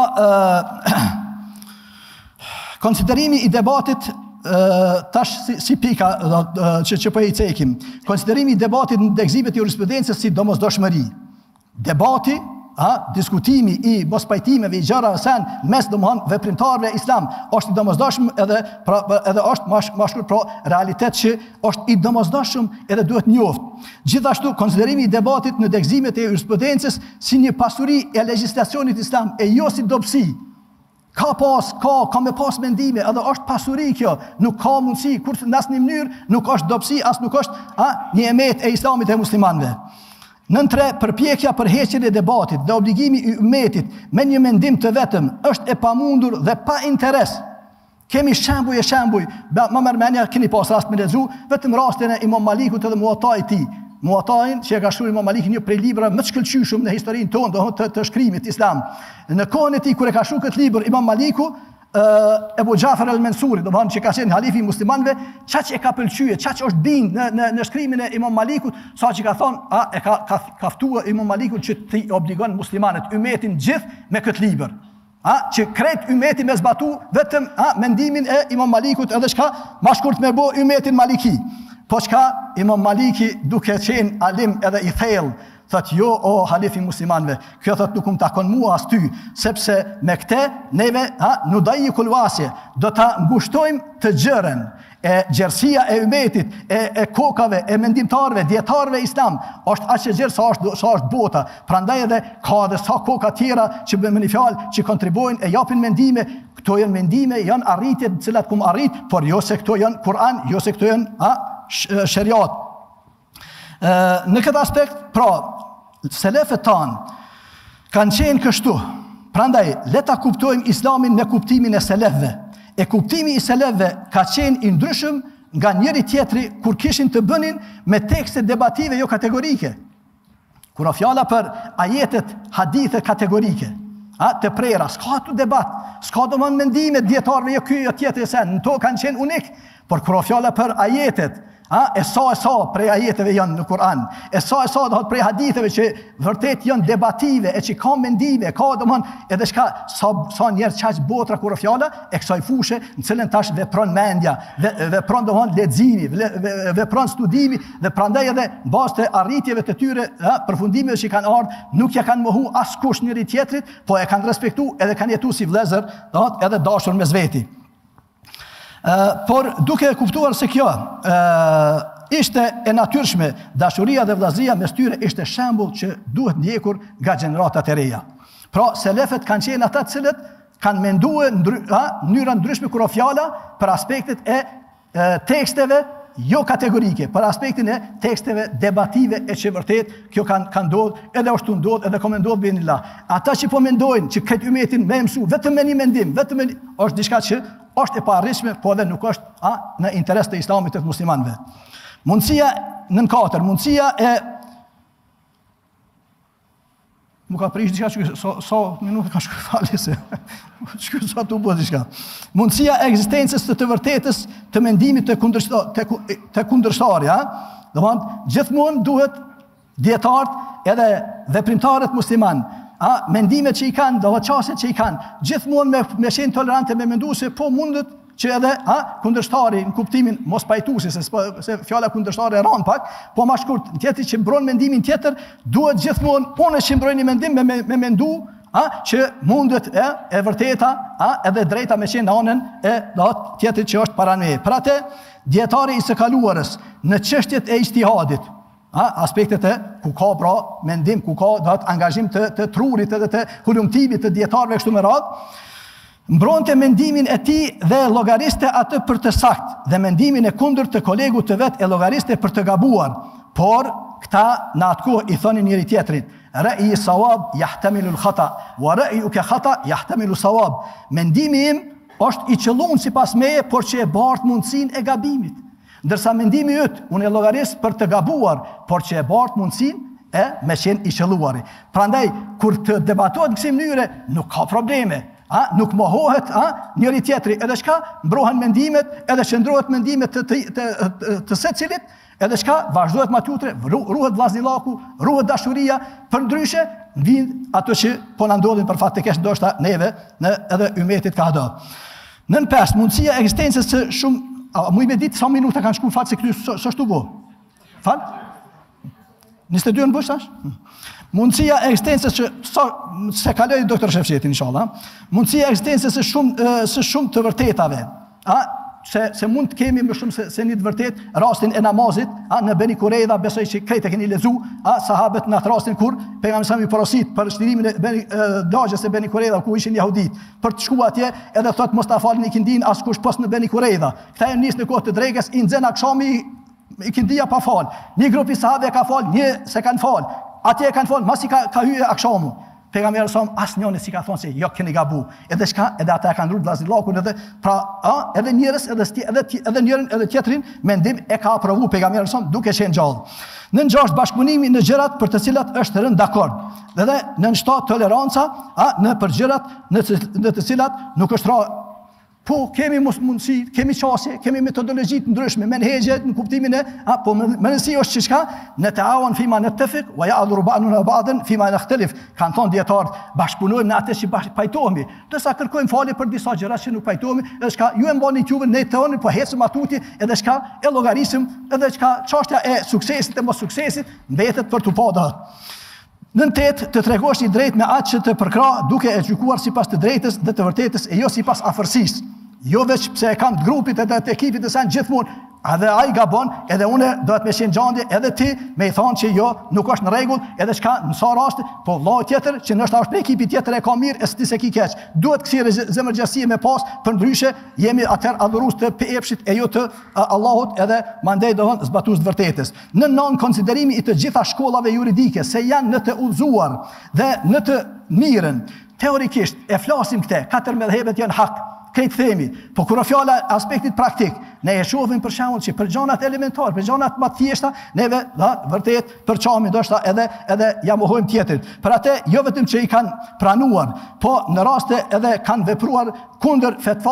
konsiderimi i debatit, tash si pika që po i cekim, konsiderimi i debatit në dekzimet e jurisprudencës si domosdoshmëri. Debati, diskutimi i mospajtimeve i gjërave sen mes domethënë veprimtarëve islam është i domosdoshëm edhe është më shkurt realitet që është i domosdoshëm edhe duhet njoft. Gjithashtu konsiderimi i debatit në dekzimet e jurisprudencës si një pasuri e legjislacionit islam e jo si dobësi. Ka me pas mendime, edhe është pasuri kjo, nuk ka mundësi, kur në asnjë mënyrë nuk është dobësi, as nuk është një emet e islamit e muslimanëve. Nën 3, përpjekja për heqjen e debatit dhe obligimi i ummetit me një mendim të vetëm është e pamundur dhe pa interes. Kemi shembuj, më mërmenja keni pas rast me lexu, vetëm rastin e Imam Malikut edhe Muwatait të tij. Muwatain që e ka shkruar Imam Maliki një prej librave më të shkëlqyeshëm në historinë tonë të shkrimit islam. Në kohën e tij kur e ka shkruar këtë libër Imam Maliku, Ebu Jafar al-Mansuri, domethënë që ka qenë halifi i muslimanëve, çaq e ka pëlqyer, çaq është bind në shkrimin e Imam Malikut, sa që ka thonë, ka ftuar Imam Malikut që t'i obligon muslimanët, ummetin gjithë me këtë libër. Që krejt ummeti me zbatu vetëm mendimin e Imam Malikut, edhe çka më shkurt me bë ummetin Maliki. Po çka Imam Maliki duke qenë alim edhe i thellë, thot jo o halifi muslimanëve, kjo thot nuk takon mua as ty, sepse me këtë neve nudajikul wasje do ta ngushtojmë të gjërën e gjerësia e ummetit, e kokave, e mendimtarëve, dietarëve islam, është aq e gjerë sa është bota. Prandaj edhe ka edhe sa koka tjera që me një fjalë që kontribuojnë e japin mendime. Këto janë mendime, janë arritje të cilat kum arrit, por jo se këto janë Kur'an, jo se këto janë shariat. Në këtë aspekt, pra, selefët tanë kanë qenë kështu. Prandaj, leta kuptojmë islamin me kuptimin e selefëve. E kuptimi i selefëve ka qenë i ndryshëm nga njëri tjetri kur kishin të bënin me tekste debative jo kategorike. Kur o fjala për ajetet, hadithe kategorike, të prera, s'ka tu debat, s'ka do mendime dietarëve jo ky jo tjetri sen, në to kanë qenë unik, por kur o fjala për ajetet, E sa prej ajeteve janë në Kur'an, e sa do prej haditheve që vërtet janë debative, e që ka mendime, ka edhe shka sa njerë qaq botra kur fjala e kësaj fushë në cilën tash vepron mendja, vepron leximi, vepron studimi, dhe prandaj edhe në bazë të arritjeve të tyre, përfundimeve që kanë ardhur, nuk ja kanë mohu askush njëri tjetrit, po e kanë respektu edhe kanë jetu si vëllezër, edhe dashur mes veti. Por duke kuptuar se kjo ishte e natyrshme, dashuria dhe vëllazëria mes tyre ishte shembull që duhet ndjekur nga gjeneratat e reja. Pra selefët kanë qenë ata të cilët kanë menduar në mënyra ndryshme kur fjala për aspektet e teksteve jo kategorike, për aspektin e teksteve debative e që vërtet kjo kanë ndodhur, edhe ashtu ndodh, edhe ka ndodhur binillah. Ata që po mendojnë që këtë umetin me mësu vetëm me një mendim, është diçka që është e paarritshme, po edhe nuk është në interes të islamit të muslimanëve. Mundësia nën 4, mundësia e më ka prish diçka që sa minuta ka shkuar falë se shkuar sa tu bëj diçka. Mundësia e ekzistencës të vërtetës të mendimit të kundërshtar, domethënë gjithmonë duhet dietarët edhe veprimtarët musliman, mendimet që i kanë, çështjet që i kanë, gjithmonë me qenë tolerante, me mendu se po mundet që edhe kundërshtari në kuptimin mos pajtuesi, se fjala kundërshtari e ran pak, po më shkurt tjetri që mbron mendimin tjetër, duhet gjithmonë unë që mbroj një mendim me mendu që mundet e vërteta edhe drejta me qenë në anën e tjetrit që është para ne. Për atë dietari i së kaluarës në çështjet e ijtihadit, aspektet e ku ka pra mendim, ku ka angazhim të trurit edhe të hulumtimit të dietarëve kështu me radhë, mbronte mendimin e tij dhe llogariste atë për të saktë, dhe mendimin e kundërt të kolegut të vet e llogariste për të gabuar. Por këta në atë kohë i thonin njëri tjetrit: "Ra'i sawab yahtamilu al-khata, wa ra'yuka khata yahtamilu sawab." Mendimi im është i qëlluar sipas meje, por që e bart mundësinë e gabimit. Ndërsa mendimi yt, unë e llogaris për të gabuar, por që e bart mundësinë e me qenë i qëlluari. Prandaj kur të debatohet në kësaj mënyre, nuk ka probleme. Nuk mohohet njëri tjetri, edhe shka mbrohen mendimet, edhe qëndrohet mendimet të secilit, edhe shka vazhdohet matjutre, ruhet vllaznillaku, ruhet dashuria, për ndryshe vijnë ato që po na ndodhin për fat të keq ndoshta neve në edhe umetit ka do. Nën 5, mundësia e ekzistencës së shumë, mu i me ditë sa minuta kanë shku fat se këtu s'është u bë. Fal? 22 në bësh tash? Mundësia e ekzistencës që se kaloi doktor Shefqetin inshallah. Mundësia e ekzistencës së shumë të vërtetave. Se mund të kemi më shumë se një të vërtet rastin e namazit, në Beni Kurejda, besoj që krejt e keni lezu, sahabët në atë rastin kur pejgamberi sa mi porosit për shtirimin e lagjes e Beni Kurejda, ku ishin jahudit, për të shku atje edhe thot mos ta falin ikindin askush pos në Beni Kurejda. Këta e nis në kohë të dregës, i nxen akşami ikindia pa fal. Një grup i sahabëve ka fal, një se kanë fal. Atje kanë fal, masi ka hyrë akshamu. Pejgamberi sa asnjëri si ka thonë se jo keni gabu. Edhe ata e kanë rrit vllazëllakun edhe edhe njerëz edhe njërin edhe tjetrin mendim e ka aprovu pejgamberi sa duke qenë gjallë. Në 6 bashkëpunimi në gjërat për të cilat është rënë dakord. Dhe në 7 toleranca në për gjërat në të cilat nuk është po kemi mundësi, kemi qasje, kemi metodologji të ndryshme, menhegje në kuptimin e, po mënësi është që shka, në ta'awan fima nattafiq wa ya'dhuru ba'duna ba'dan fima nakhtalif. Kanë thonë dietarët, bashkëpunojmë në atë që pajtohemi. Dërsa kërkojmë falje për disa gjëra që nuk pajtohemi, edhe shka ju e mbani quvën ne tonë, po hecëm atuti, edhe shka e llogarisim, edhe shka çështja e suksesit e mos suksesit mbetet për tu pa dot. Në 8 të tregosh i drejt me atë që të përkra duke e gjykuar sipas të drejtës dhe të vërtetës e jo sipas afërsisë. Jo veç pse e kam të grupit edhe të ekipit të sen gjithmonë, edhe ai gabon, edhe une do të me qenë gjandje, edhe ti me i thonë që jo, nuk është në rregull, edhe shka në sa raste, po vllai tjetër që nështë është për ekipit tjetër e ka mirë, e s'ti se ki keq. Duhet kësi zemërgjësie me pas, për ndryshe jemi atër adhurus të epshit e jo të Allahut edhe mandej dohon zbatus të vërtetës. Në nën konsiderimi i të gjitha shkollave juridike, se janë në të udhëzuar dhe në të mirën, teorikisht e flasim këte, 4 medhebet janë hak, këtë themi, po kur fjala aspektit praktik, ne e shohim për shembull që për gjanat elementar, për gjanat më të thjeshta, neve vërtet për çami ndoshta edhe ja mohojmë tjetrit. Për atë jo vetëm që i kanë pranuar, po në raste edhe kanë vepruar kundër fetvas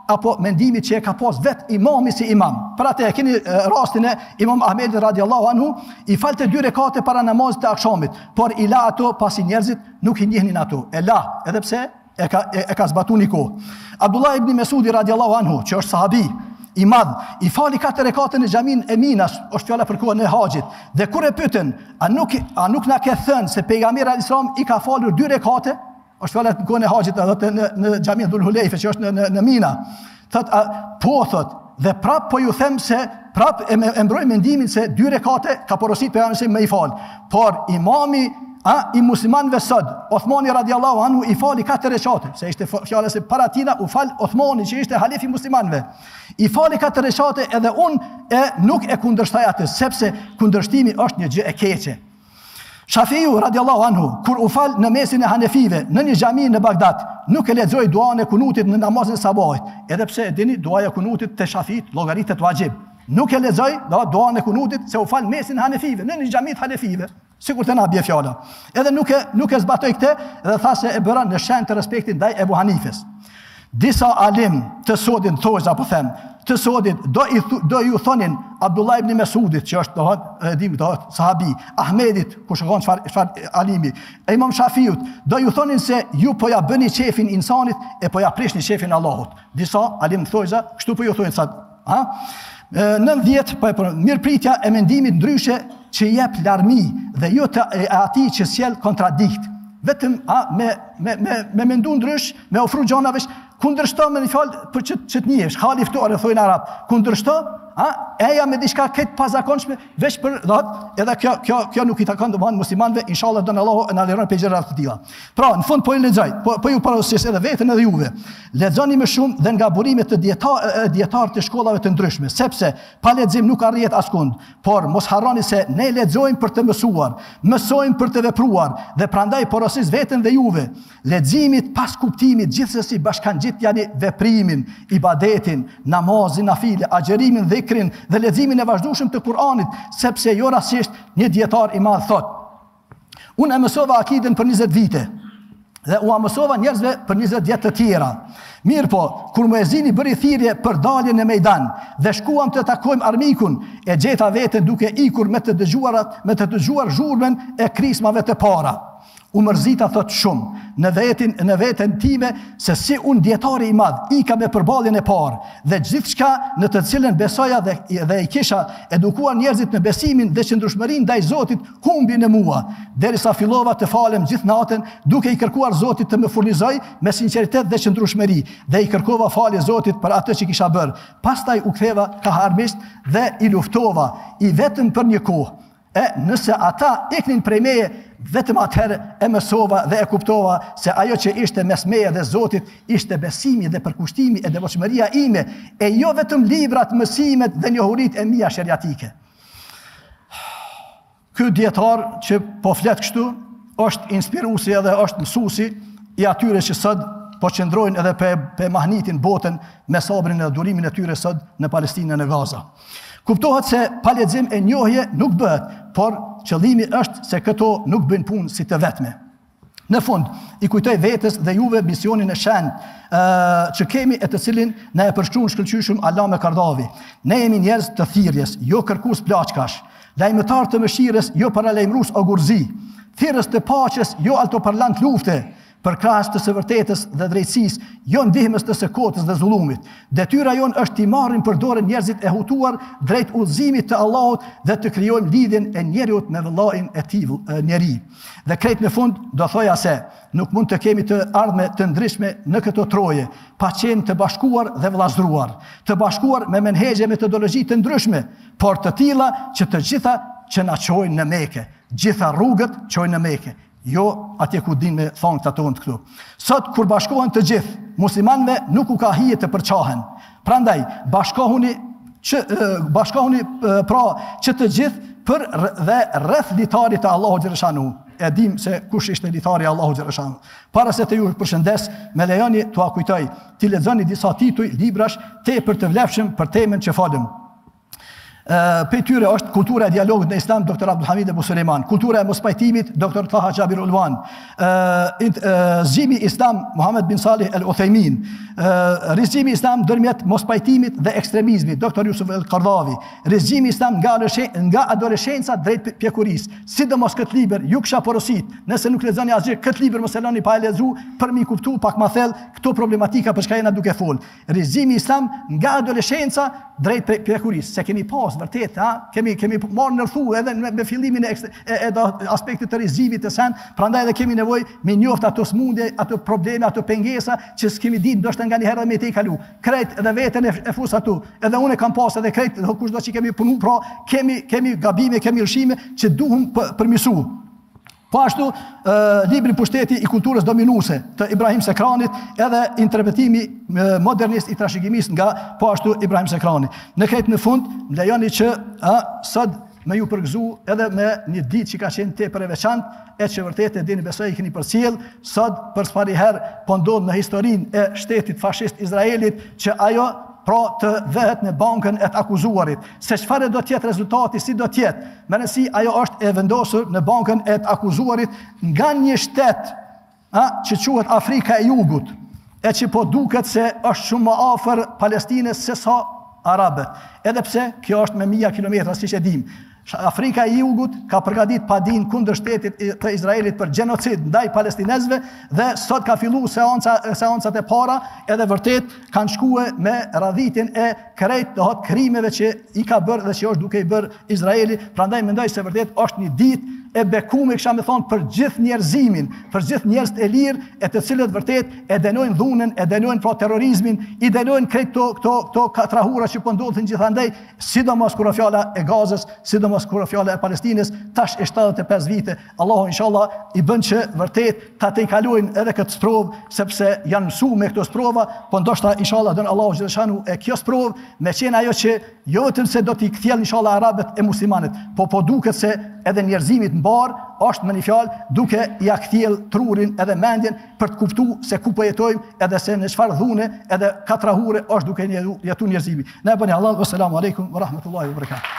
apo mendimit që e ka pas vet imami si imam. Për atë e keni rastin e Imam Ahmedit radiallahu anhu, i falte 2 rekate para namazit të akshamit, por i la ato pasi njerëzit nuk i njehnin ato. E la, edhe pse e ka zbatu një kohë. Abdullah ibn Mesudi radiallahu anhu, që është sahabi i madh, i fali 4 rekate në xhamin e Minas, është fjala për kohën e haxhit. Dhe kur e pyetën, a nuk na ke thënë se pejgamberi alayhis salam i ka falur 2 rekate? Është fjala në kohën e haxhit, në xhamin Dhul Hulejfe që është në Mina. Thot, po thot, dhe prap po ju them se prap e mbroj mendimin se 2 rekate ka porosit pejgamberi me i fal. Por imami i muslimanëve sot, Othmani radiallahu anhu i fali 4 rekate, se ishte fjala se para tina u fal Othmani që ishte halifi muslimanëve. I fali 4 rekate edhe unë nuk e kundërshtoj atë, sepse kundërshtimi është një gjë e keqe. Shafiu radiallahu anhu, kur u fal në mesin e Hanefive, në një xhami në Bagdad, nuk e lexoi duan e kunutit në namazin e sabahit, edhe pse e dini duaja e kunutit te Shafit llogaritet vajib. Nuk e lexoi duan e kunutit se u fal mesin e Hanefive, në një xhami të Hanefive. Sikur të na bie fjala. Edhe nuk e zbatoi këtë dhe tha se e bëra në shenjë të respektit ndaj Ebu Hanifes. Disa alim të sodin thojza po them, të sodit do ju thonin Abdullah ibn Mesudit që është sahabi, Ahmedit ku shkon çfarë alimi, Imam Shafiut, do ju thonin se ju po ja bëni qefin insanit e po ja prishni qefin Allahut. Disa alim thojza kështu po ju thonin sa, ha? 90 mirëpritja e mendimit ndryshe që jep larmi dhe jo të ati që sjell kontradikt. Vetëm me mendu ndrysh, me ofru gjonave, kundërshto me një fjalë për që të njesh, hali ftuar e thojnë arab, kundërshto, eja me diçka këtë pazakonshme, veç për dhat, edhe kjo nuk i takon domosdoshmë muslimanëve, inshallah don Allahu na liron për gjëra të tilla. Pra, në fund po i lexoj, po ju parosis edhe veten edhe juve. Lexoni më shumë dhe nga burimet të dietar të shkollave të ndryshme, sepse pa lexim nuk arrihet askund, por mos harroni se ne lexojmë për të mësuar, mësojmë për të vepruar dhe prandaj porosis veten dhe juve. Leximit pas kuptimit gjithsesi bashkangjitjani veprimin, ibadetin, namazin, nafile, agjerimin, dhikrin dhe leximin e vazhdueshëm të Kuranit, sepse jo rastisht një dietar i madh thot: unë e mësova akiden për 20 vite dhe u mësova njerëzve për 20 vjet të tjera. Mirë po, kur muezini bëri thirrje për dalje në mejdan dhe shkuam të takojmë armikun, e gjeta veten duke ikur me të dëgjuar zhurmën e krismave të para. U mërzita thot shumë në veten time se si unë dietari i madh ika me përballjen e parë dhe gjithçka në të cilën besoja dhe i kisha edukuar njerëzit në besimin dhe qëndrueshmërinë ndaj Zotit humbi në mua, derisa fillova të falem gjithë natën duke i kërkuar Zotit të më furnizoj me sinqeritet dhe qëndrueshmëri dhe i kërkova falje Zotit për atë që kisha bërë. Pastaj u ktheva kaharmisht dhe i luftova i vetëm për një kohë. Nëse ata iknin prej meje, vetëm atëherë e mësova dhe e kuptova se ajo që ishte mes meje dhe Zotit ishte besimi dhe përkushtimi e devotshmëria ime, e jo vetëm librat, mësimet dhe njohuritë e mia sheriatike. Ky dietar që po flet kështu është inspiruesi edhe është mësuesi i atyre që sot po qëndrojnë edhe pe mahnitin botën me sabrin e durimin e tyre sot në Palestinën e Gaza. Kuptohet se pa lexim e njohje nuk bëhet, por qëllimi është se këto nuk bëjnë punë si të vetme. Në fund, i kujtoj vetes dhe juve misionin e shenjtë që kemi e të cilin na e përshkruan shkëlqyeshëm Allame Kardavi. Ne jemi njerëz të thirrjes, jo kërkues plaçkash, lajmëtar të mëshirës, jo paralajmërues ogurzi, thirrës të paqes, jo altoparlant lufte, përkrahas të së vërtetës dhe drejtësisë, jo ndihmës të së kotës dhe zullumit. Detyra jonë është t'i marrim për dorë njerëzit e hutuar drejt udhëzimit të Allahut dhe të krijojmë lidhjen e njeriut me vëllain e tij njeri. Dhe krejt në fund do thoja se nuk mund të kemi të ardhme të ndryshme në këto troje, pa qenë të bashkuar dhe vëllazëruar, të bashkuar me menhegje metodologji të ndryshme, por të tilla që të gjitha që na çojnë në Mekë, gjitha rrugët çojnë në Mekë. Jo atje ku din me thonë këta tonë të këtu. Sot, kur bashkohen të gjithë, muslimanve nuk u ka hije të përçahen. Prandaj, bashkohuni pra që të gjithë dhe rreth litarit të Allahu Gjereshanu. E dim se kush ishte litari Allahu Gjereshanu. Para se të ju përshëndes, me lejoni të akujtoj, të lexoni disa tituj librash tepër të vlefshëm për temën që falem. Për tyre është kultura e dialogut në Islam, Dr. Abdulhamid Ebu Suleiman, kultura e mospajtimit, Dr. Taha Jabir Ulvan, zgjimi Islam, Muhammed bin Salih El Uthejmin, rizgjimi Islam dërmjet mospajtimit dhe ekstremizmit, Dr. Yusuf El Qardavi, rizgjimi Islam nga adoleshenca drejt pjekuris, sidomos këtë liber, ju kisha porosit, nëse nuk lexoni asgjë, këtë liber mos e lani pa e lexu, për mi kuptu pak ma thellë këto problematika për çka jena duke fol. Rizgjimi Islam nga adoleshenca drejt pjekuris, se kemi pas vërtet, kemi marrë nërthu edhe me fillimin e aspektit të rizgjimit të sen, prandaj edhe kemi nevojë me njoft ato smundje, ato probleme, ato pengesa që s'kemi ditë ndoshta nga një herë me te i kalu. Krejt edhe veten e fus atu, edhe unë kam pas edhe krejt, kushdo që kemi punu, pra kemi gabime, kemi lëshime që duhum përmisu. Po ashtu, libri Pushteti i kulturës dominuese të Ibrahim Sekranit, edhe interpretimi modernist i trashëgimisë nga po ashtu Ibrahim Sekrani. Në krejt në fund, më lejoni që sot me ju përgëzu edhe me një ditë që ka qenë tepër e veçantë, e që vërtet e dini besoj i keni përcjell, sot për sfari herë po ndodh në historinë e shtetit fashist Izraelit që ajo pra të vehet në bankën e të akuzuarit. Se çfarë do tjetë rezultati, si do tjetë, me nësi ajo është e vendosur në bankën e të akuzuarit nga një shtet që quhet Afrika e Jugut, e që po duket se është shumë më afër Palestinës se sa Arabët. Edhe pse kjo është me 1000 kilometra, siç e dim. Afrika e Jugut ka përgatit padin kundër shtetit të Izraelit për genocid ndaj palestinezve dhe sot ka fillu seancat e para edhe vërtet kanë shkue me radhitin e krejt të hot krimeve që i ka bërë dhe që është duke i bërë Izraeli. Prandaj mendoj se vërtet është një ditë e bekume, kisha me thonë, për gjithë njerëzimin, për gjithë njerëz të lirë, e të cilët vërtet e denojnë dhunën, e denojnë pro terrorizmin, i denojnë krejt këto katrahura që po ndodhin gjithandej, sidomos kur fjala e Gazës, sidomos kur fjala e Palestinës, tash e 75 vite. Allahu inshallah i bën që vërtet ta tejkalojnë edhe këtë sprovë, sepse janë mësuar me këto sprova, po ndoshta inshallah don Allahu xhaleshanu e kjo sprovë me qenë ajo që jo vetëm se do t'i kthjell inshallah arabët e muslimanët, po duket se edhe njerëzimit mbar është me një fjalë duke ja kthjell trurin edhe mendjen për të kuptuar se ku po jetojmë edhe se në çfarë dhune edhe katrahure është duke jetu njerëzimi. Na e bëni Allah, wassalamu alaikum wa rahmatullahi wa barakatuh.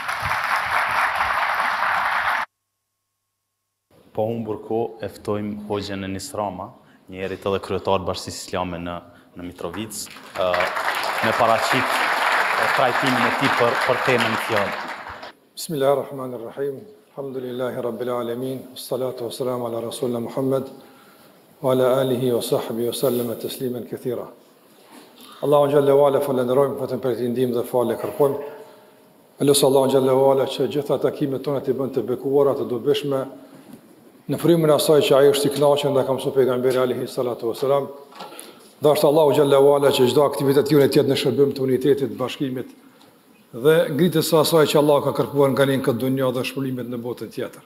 Po humbur kohë e ftojmë Hoxhën Enis Rama, njerit edhe kryetar Bashkisë Islame në Mitrovic, me paraqit trajtimin e tij për temën e fjalë. Bismillahirrahmanirrahim. Alhamdulillahi rabbil alamin. Wassalatu wassalamu ala rasulina Muhammad wa ala alihi wa sahbihi wa sallam tasliman kathira. Allahu xhalla wa ala falenderojmë vetëm për të ndihmën dhe falë kërkojmë. Elos Allahu xhalla wa ala që gjitha takimet tona të bëjnë të bekuara, të dobishme në frymën e asaj që ai është i kënaqur ndaj ka mësuar pejgamberi alayhi salatu wassalam. Dashur Allahu xhalla wa ala që çdo aktivitet jone të jetë në shërbim të unitetit, bashkimit dhe ngritjes së asaj që Allah ka kërkuar nga ne në këtë dunjë dhe shpëlimet në botën tjetër.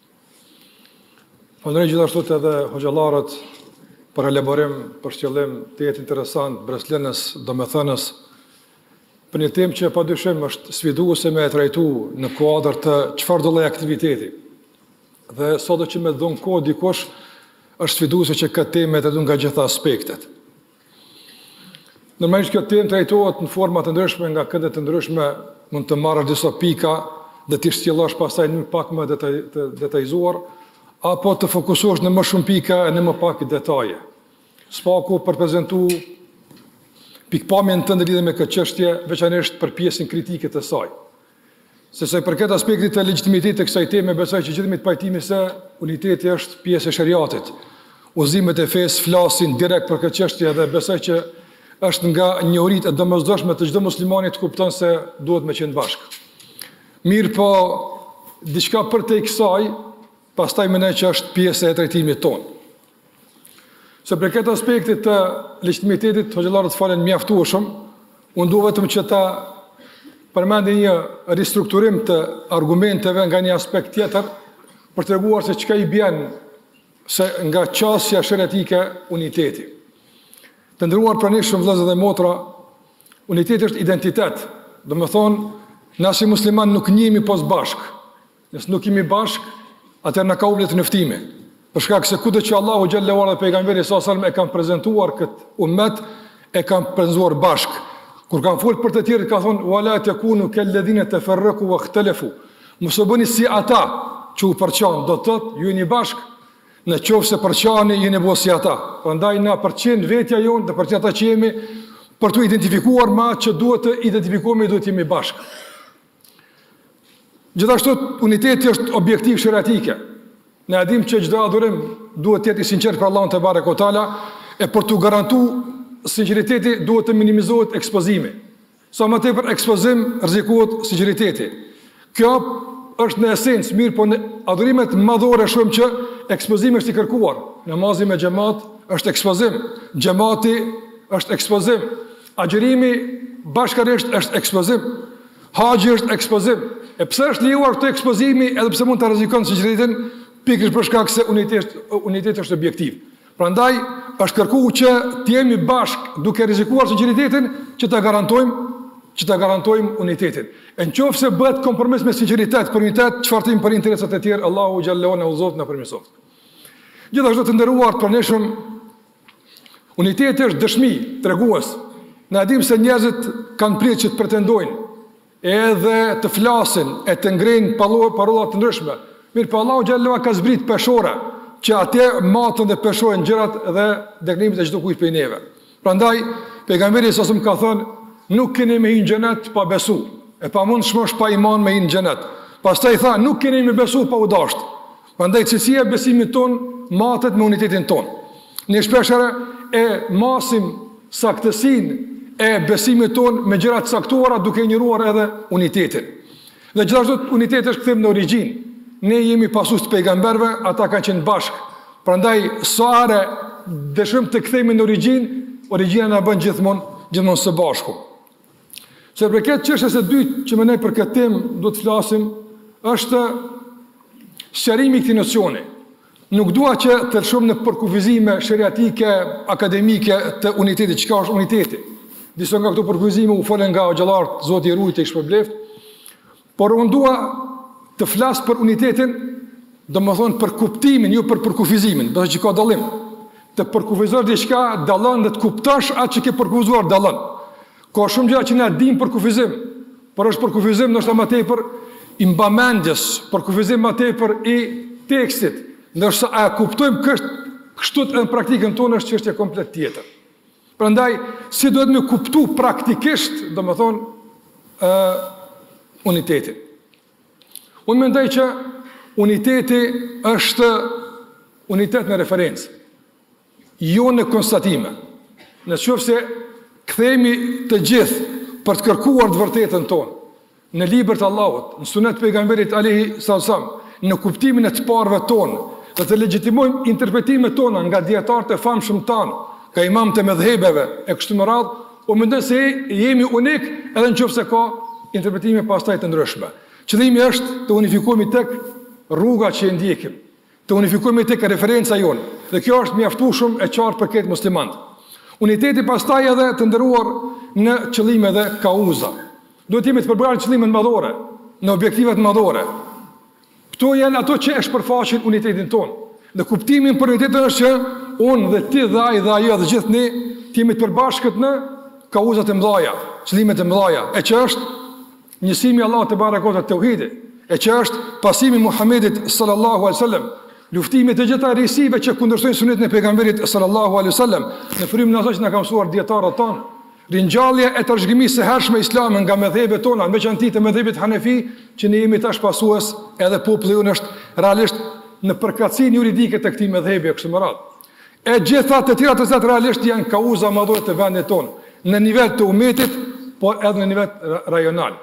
Falenderoj gjithashtu edhe hoxhallarët për elaborim, për shqyllim të jetë interesant, breslënës, domethënës, për një temë që padyshim është sfiduese me e trajtu në kuadër të çfarëdo lloji aktiviteti. Dhe sado që me dhon kohë dikush është sfiduese që këtë temë të trajtojë nga gjitha aspektet. Normalisht kjo temë trajtohet në forma të ndryshme, nga kënde të ndryshme mund të marrësh disa pika dhe t'i sjellësh pastaj në pak më detajzuar, apo të fokusohesh në më shumë pika e në më pak detaje. Spaku për prezantu pikpamjen tënde lidhur me këtë çështje, veçanërisht për pjesën kritike të saj. Sesa për këtë aspektit të legitimitetit të kësaj teme, besoj që gjithë me të pajtimi se uniteti është pjesë e shariatit. Udhëzimet e fesë flasin direkt për këtë çështje dhe besoj që është nga njohuritë e domosdoshme të çdo muslimani të kupton se duhet me qenë bashkë. Mirë po, diçka për te kësaj, pastaj mendoj që është pjesë e trajtimit tonë. Se për këtë aspektit të legitimitetit, hoxhallarët falen mjaftueshëm, unë dua vetëm që ta përmendin një ristrukturim të argumenteve nga një aspekt tjetër, për treguar se çka i bën se nga qasja shariatike uniteti. Të ndëruar pranishëm vëllezër dhe motra, uniteti është identitet. Do me thonë, na si musliman nuk njemi pos bashk. Nësë nuk jemi bashk, atër në ka ublet nëftimi. Për shkak se kudo që Allahu xhallahu dhe pejgamberi sallallahu alajhi wasallam e kanë prezantuar këtë ummet, e kanë prezantuar bashk. Kur kanë folë për të tjerët, ka thonë, wala takunu kalladhina tafarraqu wa ikhtalafu. Mos u bëni si ata që u përçan, do të thotë, ju jeni bashkë, në qoftë se përçani jeni bëu si ata. Prandaj na përçen vetja jonë, të përçen ata që jemi për të identifikuar me atë që duhet të identifikohemi, duhet jemi bashkë. Gjithashtu uniteti është objektiv shariatike. Ne e dim që çdo adhurim duhet të jetë i sinqert për Allahun te barekuhu teala, e për të garantuar sinqeriteti duhet të minimizohet ekspozimi. Sa më tepër ekspozim rrezikohet sinqeriteti. Kjo është në esencë mirë, po në adhurimet madhore shohim që ekspozimi është i kërkuar. Namazi me xhamat është ekspozim, xhamati është ekspozim, agjërimi bashkërisht është ekspozim, haxhi është ekspozim. E pse është lejuar këtë ekspozimi, edhe pse mund të rrezikon sinqeritetin, pikërisht për shkak se uniteti është objektiv. Prandaj është kërkuar që të jemi bashkë duke rrezikuar sinqeritetin që ta garantojmë unitetin. E nëse bëhet kompromis me sinqeritet për unitet, çfarë tim për interesat e tjerë, Allahu xhallahu na udhëzon na përmirësoft. Gjithashtu të nderuar për neshëm, uniteti është dëshmi tregues. Na dim se njerëzit kanë prirë që të pretendojnë, edhe të flasin, e të ngrenë parolla të ndryshme. Mirë, po Allahu xhallahu ka zbrit peshore që atje matën dhe peshojnë gjërat dhe dëgnimet e çdo kujt prej neve. Prandaj pejgamberi sa ka thënë, nuk keni me hinë xhenet pa besu, e pa mund shmosh pa iman me hinë xhenet. Pastaj tha, nuk keni me besu pa u dasht. Prandaj cilësia e besimit ton matet me unitetin ton. Ne shpeshherë e masim saktësinë e besimit ton me gjëra të saktuara duke injoruar edhe unitetin. Dhe gjithashtu uniteti është kthim në origjinë. Ne jemi pasues të pejgamberëve, ata kanë qenë bashkë. Prandaj sa are dëshojmë të kthehemi në origjinë, origjina na bën gjithmonë së bashku. Se për këtë çështës së dytë që më për këtë temë do të flasim, është sqarimi i këtij nocioni. Nuk dua që të lëshojmë në përkufizime shariatike, akademike të unitetit, çka është uniteti. Disa nga këto përkufizime u folen nga xhallarët, Zoti i ruajë të shpërbleft, por unë dua të flas për unitetin, domethënë për kuptimin, jo për përkufizimin, do të thotë që ka dallim. Të përkufizosh diçka dallon dhe të kuptosh atë që ke përkufizuar dallon. Ka shumë gjëra që na dim për kufizim, por është për kufizim ndoshta më tepër i mbamendjes, për kufizim më tepër i tekstit, ndërsa a kuptojmë kështu në praktikën tonë është çështje komplet tjetër. Prandaj, si duhet me kuptu praktikisht, domethënë unitetin. Unë mendoj që uniteti është unitet në referencë, jo në konstatime. Nëse kthehemi të gjithë për të kërkuar të vërtetën tonë, në librin e Allahut, në sunet pejgamberit alayhi sallam, në kuptimin e të parëve tonë, dhe të legjitimojmë interpretimet tona nga dietarët e famshëm tanë, ka imamët e mëdhëbeve e kështu me radhë, o mendoj se jemi unik edhe nëse ka interpretime pastaj të ndryshme. Qëllimi është të unifikohemi tek rruga që e ndjekim, të unifikohemi tek referenca jonë, dhe kjo është mjaftueshëm e qartë për këtë musliman. Uniteti pastaj edhe të ndëruar në qëllime dhe kauza. Duhet jemi të përbërë në qëllimet madhore, në objektivet madhore. Këto janë ato që e shpërfaqin unitetin tonë. Dhe kuptimin për unitetin është që unë dhe ti dhe ai dhe ajo dhe gjithë ne të jemi të përbashkët në kauzat e mëdhaja, qëllimet e mëdhaja, e që është njësimi Allahut te barekuhu te tauhidi, e që është pasimi Muhamedit sallallahu alaihi wasallam, luftimi të gjitha rrisive që kundërshtojnë sunetin e pejgamberit sallallahu alaihi wasallam, në frymën e asaj që na ka mësuar dietarët tanë, ringjallja e trashëgimisë së hershme islame nga mëdhëbet tona, në veçantë të mëdhëbit Hanefi, që ne jemi tash pasues, edhe populli jonë është realisht në përkatësinë juridike të këtij mëdhëbi kështu me radhë. E gjitha të tjera të cilat realisht janë kauza madhore të vendit tonë, në nivel të umetit, por edhe në nivel rajonal.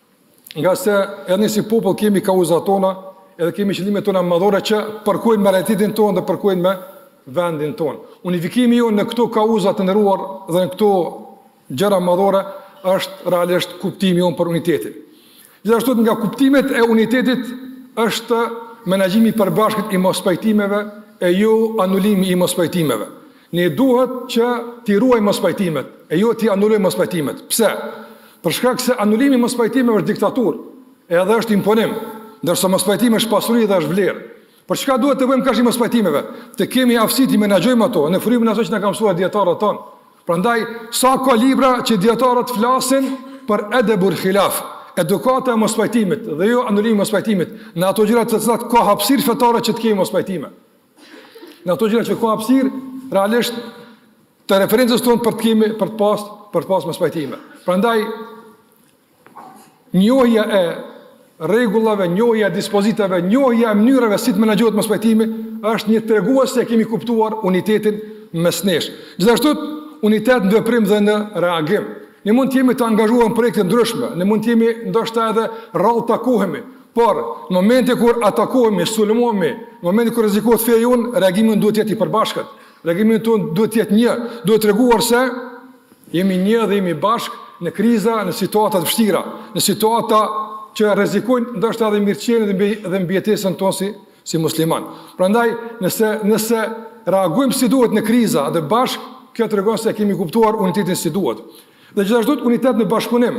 Nga se edhe ne si popull kemi kauzat tona, edhe kemi qëllimet tona madhore që përkojnë me realitetin tonë dhe përkojnë me vendin tonë. Unifikimi jonë në këto kauza të ndëruar dhe në këto gjëra madhore është realisht kuptimi jonë për unitetin. Gjithashtu nga kuptimet e unitetit është menaxhimi i përbashkët i mospajtimeve e jo anulimi i mospajtimeve. Ne duhet që t'i ruajmë mospajtimet e jo t'i anulojmë mospajtimet. Pse? Për shkak se anulimi i mospajtimeve është diktaturë, edhe është imponim. Ndërsa mospajtimi është pasuri dhe është vlerë. Për çka duhet të bëjmë kështu mospajtimeve? Të kemi aftësi të menaxhojmë ato në frymën e asaj që na ka mësuar dietarët tonë. Prandaj, sa ka libra që dietarët flasin për edebul khilaf, edukata e mospajtimit dhe jo anulimi i mospajtimit, në ato gjëra të cilat ka hapësirë fetare që të kemi mospajtime. Në ato gjëra që ka hapësirë, realisht të referencës tonë për të pas mospajtime. Prandaj, njohja e rregullave, njohja e dispozitave, njohja e mënyrave si të menaxhohet mospajtimi është një tregues se kemi kuptuar unitetin mes nesh. Gjithashtu unitet në veprim dhe në reagim. Ne mund të jemi të angazhuar në projekte ndryshme, ne mund të jemi ndoshta edhe rrallë takohemi, por në momente kur atakohemi, sulmohemi, në momente kur rrezikohet feja jonë, reagimi duhet të jetë i përbashkët. Reagimi tonë duhet të jetë një, duhet treguar se jemi një dhe jemi bashkë në kriza, në situata të vështira, në situata që rrezikojnë ndoshta edhe mirëqenien dhe mbijetesën tonë si musliman. Prandaj, nëse reagojmë si duhet në kriza dhe bashkë, kjo tregon se kemi kuptuar unitetin si duhet. Dhe gjithashtu unitet në bashkëpunim.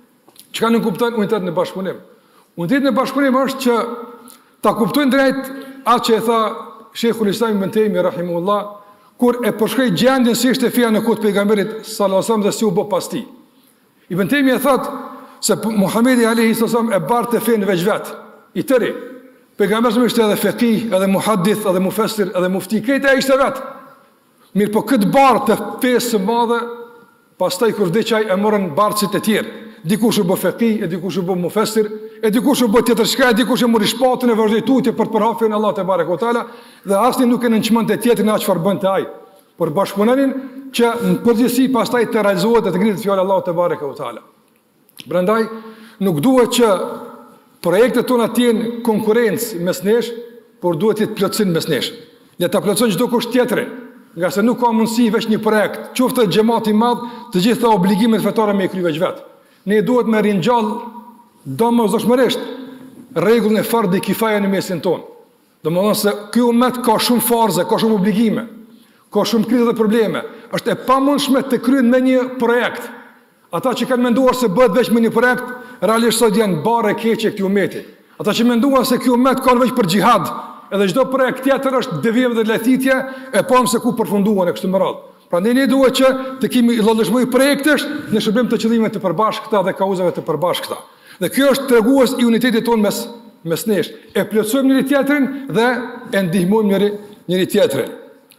Çka nuk kupton unitet në bashkëpunim? Unitet në bashkëpunim është që ta kuptojnë drejt atë që e tha Sheikhul Islam Ibn Taymi rahimahullah, kur e përshkroi gjendjen si ishte feja në kohë të pejgamberit sallallahu alajhi wasallam dhe si u bë pas tij. Ibn Taymi e thotë se Muhamedi alayhi wasallam e barte fenë veçvet, i tëri. Pejgamberi ishte edhe fiqih, edhe muhaddith, edhe mufassir, edhe mufti, këta ishte vet. Mirë, po këtë barë të fesë së madhe, pastaj kur vdiqaj e morën barësit e tjerë. Dikush u bë fiqih, e dikush u bë mufassir, e dikush u bë tjetër shka, e dikush e mori shpatën e vazhdoi tutje për të përhapjen Allah te barekuhu teala, dhe asnjë nuk e nënçmonte tjetrin as çfarë bënte ai. Por bashkëpunonin që në përgjithësi pastaj të realizohet dhe të ngrihet fjala Allah te barekuhu teala. Prandaj nuk duhet që projektet tona të jenë konkurrencë mes nesh, por duhet të jetë plotësim mes nesh. Le ta plotësojë çdo kush tjetri, nga se nuk ka mundësi veç një projekt, qoftë xhamati i madh, të gjitha obligimet fetare me kry veç. Ne duhet me ringjall domosdoshmërisht rregullën e fardhi kifaja në mesin tonë. Domethënë se ky ummet ka shumë farze, ka shumë obligime, ka shumë kriza dhe probleme. Është e pamundshme të kryen me një projekt. Ata që kanë menduar se bëhet veç me një projekt, realisht sot janë barë e keqe këtij ummeti. Ata që menduan se ky ummet ka veç për xhihad, edhe çdo projekt tjetër është devijim dhe lehtitje, e pam se ku përfunduan e kështu me radhë. Prandaj ne duhet që të kemi lloj projektesh në shërbim të qëllimeve të përbashkëta dhe kauzave të përbashkëta. Dhe kjo është tregues i unitetit tonë mes nesh. E plotësojmë njëri tjetrin dhe e ndihmojmë njëri tjetrin.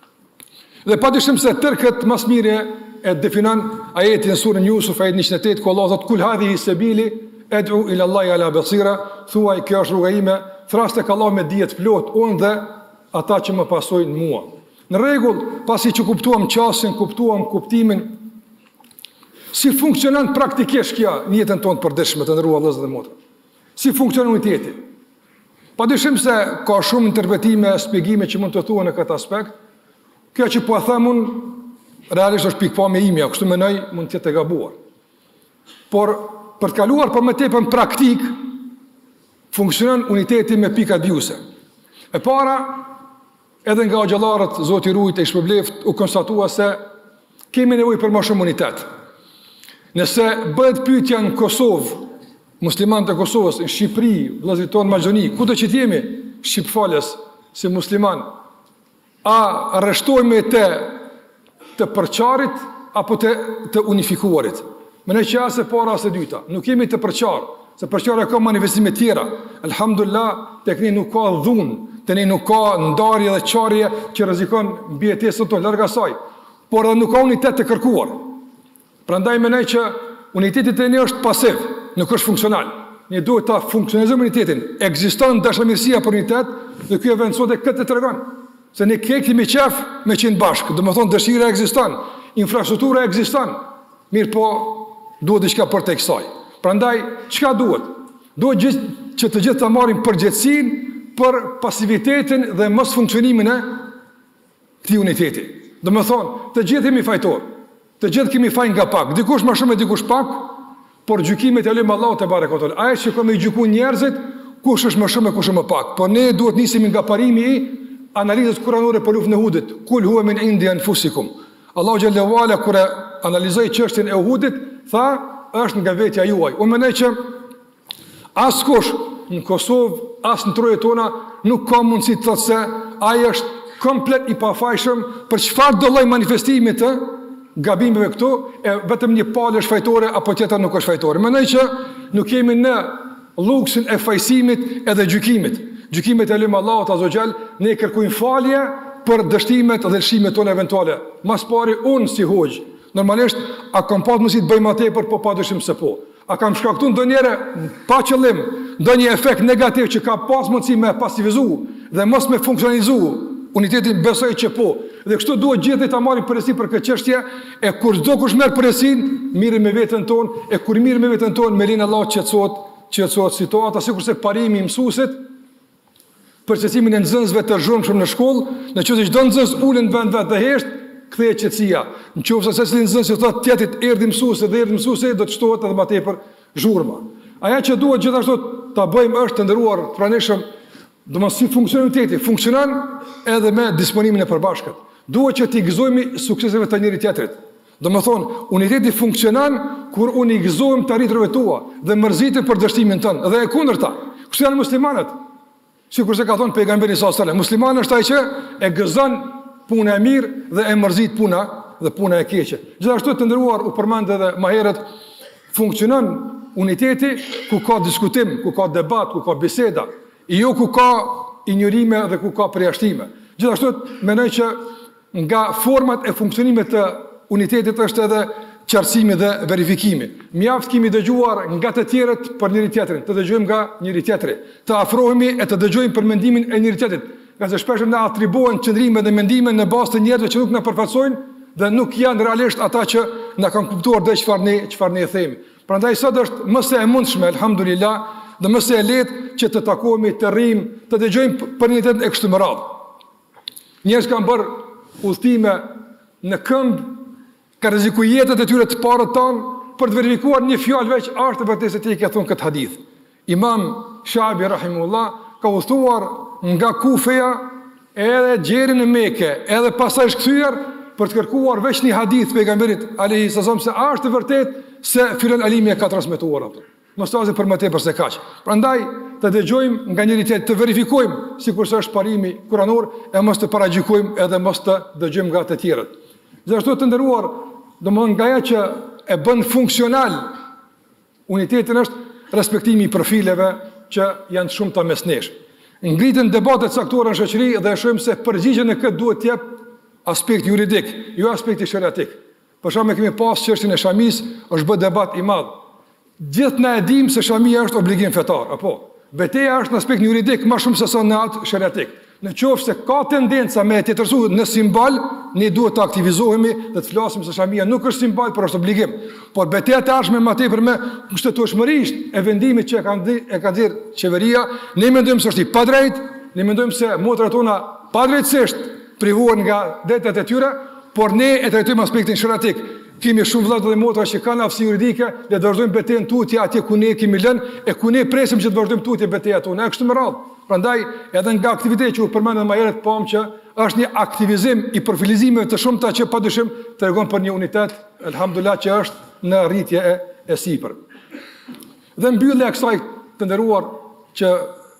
Dhe padyshim se tërkët mas mire e definon ajeti në surën Yusuf ayet 108 ku Allah thotë kul hadhihi sabili ad'u ila Allahi ala basira, thuaj kjo është rruga ime, thras tek Allah me dije të plot, unë dhe ata që më pasojnë mua. Në rregull, pasi që kuptuam qasjen, kuptuam kuptimin, si funksionon praktikisht kjo në jetën tonë të përditshme të ndëruar vëllezër dhe motra. Si funksionon uniteti? Padyshim se ka shumë interpretime, shpjegime që mund të thuhen në këtë aspekt. Kjo që po e them unë, realisht është pikpamja ime, kështu mendoj mund të jetë e gabuar. Por për të kaluar për më tepër në praktik, funksionon uniteti me pika diuse. E para, edhe nga xhallarët Zoti rujt e shpërbleft u konstatua se kemi nevojë për më shumë unitet. Nëse bëhet pyetja në Kosovë, muslimanët e Kosovës, në Shqipëri, vëllezërit tonë në Maqedoni, kudo që jemi shqipfalës si musliman, a rreshtojmë të përçarit apo të unifikuarit? Mendoj që as e para as e dyta, nuk jemi të përçar, se përçarja ka manifestime tjera. Alhamdulillah, tek ne nuk ka dhunë, te ne nuk ka ndarje dhe çarje që rrezikon mbijetesën tonë larg asaj, por edhe nuk ka unitet të kërkuar. Prandaj mendoj që uniteti te ne është pasiv, nuk është funksional. Ne duhet ta funksionalizojmë unitetin. Ekziston dashamirësia për unitet, dhe ky event sot e këtë tregon. Se ne kemi qef me qenë bashkë, domethënë dëshira ekziston, infrastruktura ekziston. Mirë po, duhet diçka për tek kësaj. Prandaj, çka duhet? Duhet që të gjithë ta marrim përgjegjësinë për pasivitetin dhe mos funksionimin e këtij uniteti. Domethënë, të gjithë jemi fajtor. Të gjithë kemi faj nga pak, dikush më shumë e dikush pak, por gjykimet e lëm Allahu te barekuhu. Ai që ka më gjykuar njerëzit, kush është më shumë e kush është më pak. Po ne duhet nisemi nga parimi i analizës kuranore për luftën e Uhudit. Kul huwa min indi anfusikum. Allahu xhallahu ala kur analizoi çështjen e Uhudit, tha, është nga vetja juaj. Unë mendoj që askush në Kosovë, as në trojet tona nuk ka mundësi të thotë se ai është komplet i pafajshëm për çfarë do lloj manifestimi të gabimeve këtu, e vetëm një palë është fajtore apo tjetër nuk është fajtore. Mendoj që nuk kemi në luksin e fajsimit edhe gjykimit. Gjykimet e lutem Allahut azza wa jall, ne kërkojmë falje për dështimet dhe lëshimet tona eventuale. Mas pari unë si hoxh, normalisht a kam pas mundësi të bëj më tepër, po padyshim se po. A kam shkaktuar ndonjëherë pa qëllim ndonjë efekt negativ që ka pas mundësi me pasivizu dhe mos me funksionizu unitetin, besoj që po. Dhe kështu duhet gjithë ta marrim përgjegjësi për këtë çështje, e kur çdo kush merr përgjegjësinë, mirë me veten tonë, e kur mirë me veten tonë, me lenin Allah qetësohet situata, sikurse parimi i mësuesit, përcjellsimin e nxënësve të zhurmshëm në shkollë, nëse çdo nxënës ulen vend vetë dhe hesht, kthehet qetësia. Nëse secili nxënës i thotë tjetrit erdhi mësuesi, do të shtohet edhe më tepër zhurma. Aja që duhet gjithashtu ta bëjmë është të nderuar të pranishëm, domos si funksionaliteti funksionon edhe me disponimin e përbashkët. Duhet që t'i gëzojmë sukseseve të njëri tjetrit. Domethënë, uniteti funksionon kur unë i gëzojmë të arriturave tua dhe mërzitem për dështimin tënd, dhe e kundërta. Kështu janë muslimanët. Sikurse ka thënë pejgamberi sallallahu alajhi wasallam, muslimani është ai që e gëzon punën e mirë dhe e mërzit punën e keqe. Gjithashtu të nderuar u përmend edhe më herët, funksionon uniteti ku ka diskutim, ku ka debat, ku ka biseda, jo ku ka injorime dhe ku ka përjashtime. Gjithashtu mendoj që nga format e funksionimit të unitetit është edhe qartësimi dhe verifikimi. Mjaft kemi dëgjuar nga të tjerët për njëri tjetrin, të dëgjojmë nga njëri tjetri, të afrohemi e të dëgjojmë për mendimin e njëri tjetrit, nga se shpesh na atribuohen qëndrime dhe mendime në bazë të njerëzve që nuk na përfaqësojnë dhe nuk janë realisht ata që na kanë kuptuar dhe çfarë ne themi. Prandaj sot është më se e mundshme, elhamdulillah, dhe më se e lehtë që të takohemi, të rrim, të dëgjojmë për një tetë e kështu me radhë. Njerëz kanë bërë udhëtime në këmbë, ka rrezikuar jetët e tyre të parët tanë për të verifikuar një fjalë veç është vërtet se ti ke thonë këtë hadith. Imam Shabi rahimullah ka udhëtuar nga Kufeja edhe gjeri në Mekë, edhe pastaj është kthyer për të kërkuar veç një hadith pejgamberit alayhi sallam se është vërtet se filan alimi e ka transmetuar atë. Mos tazë për më tepër se kaq. Prandaj të dëgjojmë nga njëri tjetri, të verifikojmë sikurse është parimi kuranor, e mos të paragjykojmë edhe mos të dëgjojmë nga të tjerët. Gjithashtu të nderuar, domthonë nga ajo që e bën funksional unitetin është respektimi i profileve që janë shumë të mesnesh. Ngritën debatet caktuara në shoqëri dhe e shohim se përgjigjen e këtë duhet të jap aspekt juridik, jo aspekti shariatik. Për shkak kemi pas çështjen e shamis, është bë debat i madh. Gjithë na e dim se shamia është obligim fetar, apo? Betejë është në aspekt juridik më shumë se sa në atë shariatik. Në qoftë se ka tendenca me të tërësuar në simbol, ne duhet të aktivizohemi dhe të flasim se shamia nuk është simbol, por është obligim. Por betejë e ardhshme më tepër me kushtetueshmërisht e vendimit që e ka dhënë qeveria, ne mendojmë se është i padrejtë, ne mendojmë se motrat tona padrejtësisht privuar nga detet e tyre, por ne e trajtojmë aspektin shariatik. Kemi shumë vëllezër dhe motra që kanë aftësi juridike dhe do vazhdojmë betejën tutje atje ku ne kemi lënë e ku ne presim që të vazhdojmë tutje betejën tonë. Kështu me radhë. Prandaj edhe nga aktiviteti që u përmendën më herët pam që është një aktivizim i profilizimeve të shumta që padyshim tregon për një unitet, elhamdulillah, që është në rritje e sipër. Dhe mbyllja e kësaj të nderuar që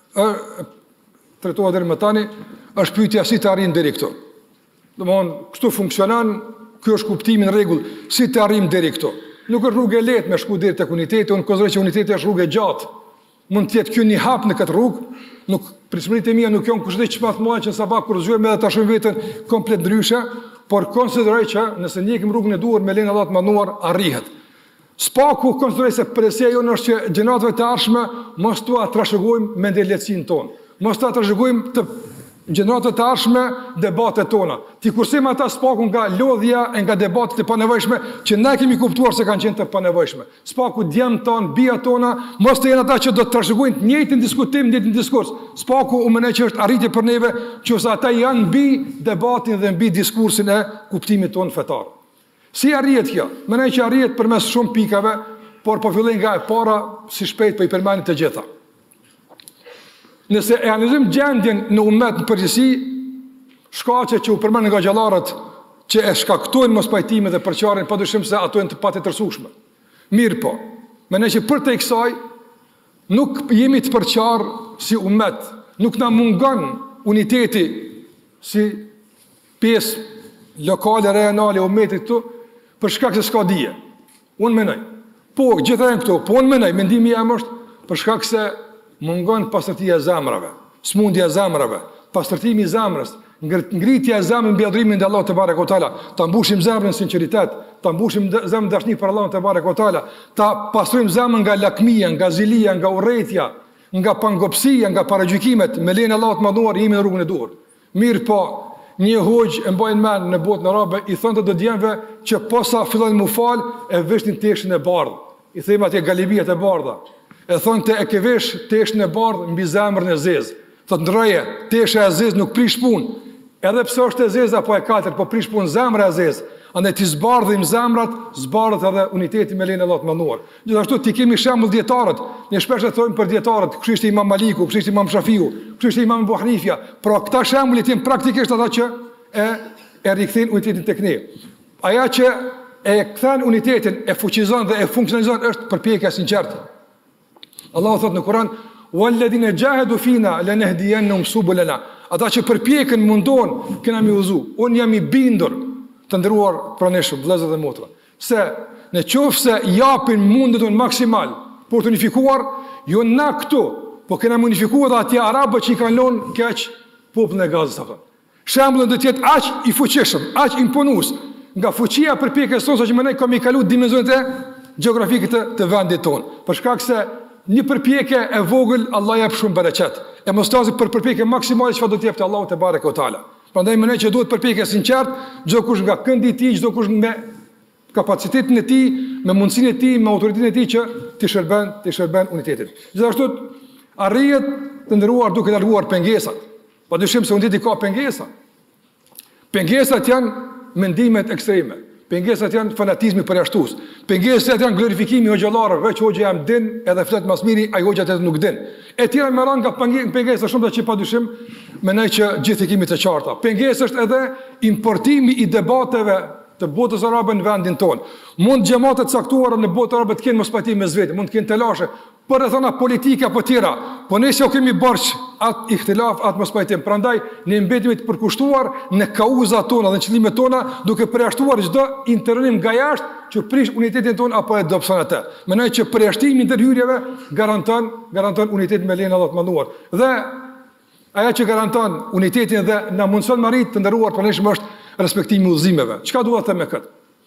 trajtohet deri më tani është pyetja si të arrijmë deri këtu. Domthonë, kështu funksionon. Kjo është kuptimi në rregull, si të arrijmë deri këtu. Nuk është rrugë e lehtë me shku deri tek uniteti, unë konsideroj që uniteti është rrugë e gjatë. Mund të jetë ky një hap në këtë rrugë, nuk pritshmëritë mia nuk janë kushtet që më të mëdha që sabah kur zgjuhem edhe ta shohim veten komplet ndryshe, por konsideroj që nëse ndjekim rrugën e duhur me lenin Allah të manduar arrihet. Spaku konsideroj se presia jonë është që gjeneratave të ardhshme mos tua trashëgojmë me ndërletësinë tonë. Mos ta trashëgojmë të gjeneratave të ardhshme debatet tona. Ti kursim ata spaku nga lodhja e nga debatet e panevojshme që ne kemi kuptuar se kanë qenë të panevojshme. Spaku djemt ton, bija tona, mos të jenë ata që do të trashëgojnë të njëjtin diskutim, të njëjtin diskurs. Spaku u mendoj që është arritje për neve, qoftë ata janë mbi debatin dhe mbi diskursin e kuptimit ton fetar. Si arrihet kjo? Mendoj që arrihet përmes shumë pikave, por po filloj nga e para, si shpejt po i përmend të gjitha. Nëse e analizojmë gjendjen në ummet në përgjithësi, shkaqe që u përmend nga xhallarët që e shkaktojnë mospajtimin dhe përçarjen, padyshim se ato janë të patjetërsueshme. Mirë po, mendoj që për te kësaj nuk jemi të përçar si ummet, nuk na mungon uniteti si pjesë lokale, regionale, ummetit këtu, për shkak se s'ka dije. Unë menoj. Po, gjitha janë këto, po unë menoj, mendimi jam është për shkak se mungon pastërtia e zemrave, smundja e zemrave, pastërtimi i zemrës, ngritja e zemrës mbi adhurimin te Allahu te barekuhu teala, ta mbushim zemrën sinqeritet, ta mbushim zemrën dashni për Allahun te barekuhu teala, ta pastrojmë zemrën nga lakmia, nga zilia, nga urrëtia, nga pangopsia, nga paragjykimet, me lejen e Allahut mëdhuar jemi në rrugën e duhur. Mirë po, një hoxh e mbajnë mend në botën arabe, i thonë të djemve që posa fillojnë mu fal e veshnin teshën e bardhë. I themi atje galibijat e bardha. E thonë të e ke vesh teshën e bardhë mbi zemrën e zezë. Thotë ndroje, tesha e zezë nuk prish punë. Edhe pse është e zezë apo e katërt, po prish punë zemra e zezë. Andaj ti zbardhim zemrat, zbardhet edhe uniteti me lejen e Allahut mëdhuar. Gjithashtu ti kemi shembull dietarët. Ne shpesh e thojmë për dietarët, kush ishte Imam Maliku, kush ishte Imam Shafiu, kush ishte Imam Abu Hanifja. Pra këta shembull janë praktikisht ata që e rikthejnë unitetin tek ne. Aja që e kthen unitetin, e fuqizon dhe e funksionalizon është përpjekja e sinqertë. Allahu thot në Kur'an: "Walladhina jahadu fina lanahdiyannahum subulana." Ata që përpjekën, mundon, kena mi udhëzu. Unë jam i bindur, të nderuar praneshëm, vëllezër dhe motra, se në qoftë se japin mundën tonë maksimal për të unifikuar, jo na këtu, po kena më unifikuar dhe atje arabët që i kanë lënë keq popullin e Gazës apo. Shembullin do të jetë aq i fuqishëm, aq imponues, nga fuqia përpjekjes tonë që më ne kemi kaluar dimensionet e gjeografike të vendit tonë. Për shkak se një përpjekje e vogël Allah jep shumë bereqet. E mos tasi për përpjekje maksimale çfarë do të jepte Allahu te barekuhu teala. Prandaj mendoj që duhet përpjekje sinqert, çdo kush nga këndi i tij, çdo kush me kapacitetin e tij, me mundësinë e tij, me autoritetin e tij që të shërben unitetin. Gjithashtu arrihet të ndëruar duke larguar pengesat. Padyshim se uniteti ka pengesa. Pengesat janë mendimet ekstreme. Pengesat janë fanatizmi përjashtues. Pengesat janë glorifikimi i hoxhallarëve, veç hoxha jam din, edhe flet mas miri, ai hoxha tjetër nuk din. E tjera me ranga pengesa shumë që padyshim mendoj që gjithë kemi të qarta. Pengesë është edhe importimi i debateve të botës arabe në vendin tonë. Mund xhamate të caktuara në botën arabe të kenë mospajtim mes vetë, mund të kenë telashe për rrethana politike apo tjera. Po ne që kemi barç atë ihtilaf, atë mospajtim. Prandaj ne mbetemi të përkushtuar në kauzat tona dhe në qëllimet tona, duke përjashtuar çdo intervenim nga jashtë që prish unitetin ton apo e dobëson atë. Mendoj që përjashtimi i ndërhyrjeve garanton unitetin me lejen e Allahut mëdhuar. Dhe aja që garanton unitetin dhe na mundson marrit të ndëruar praneshëm është respektimi i udhëzimeve. Çka dua të them me këtë?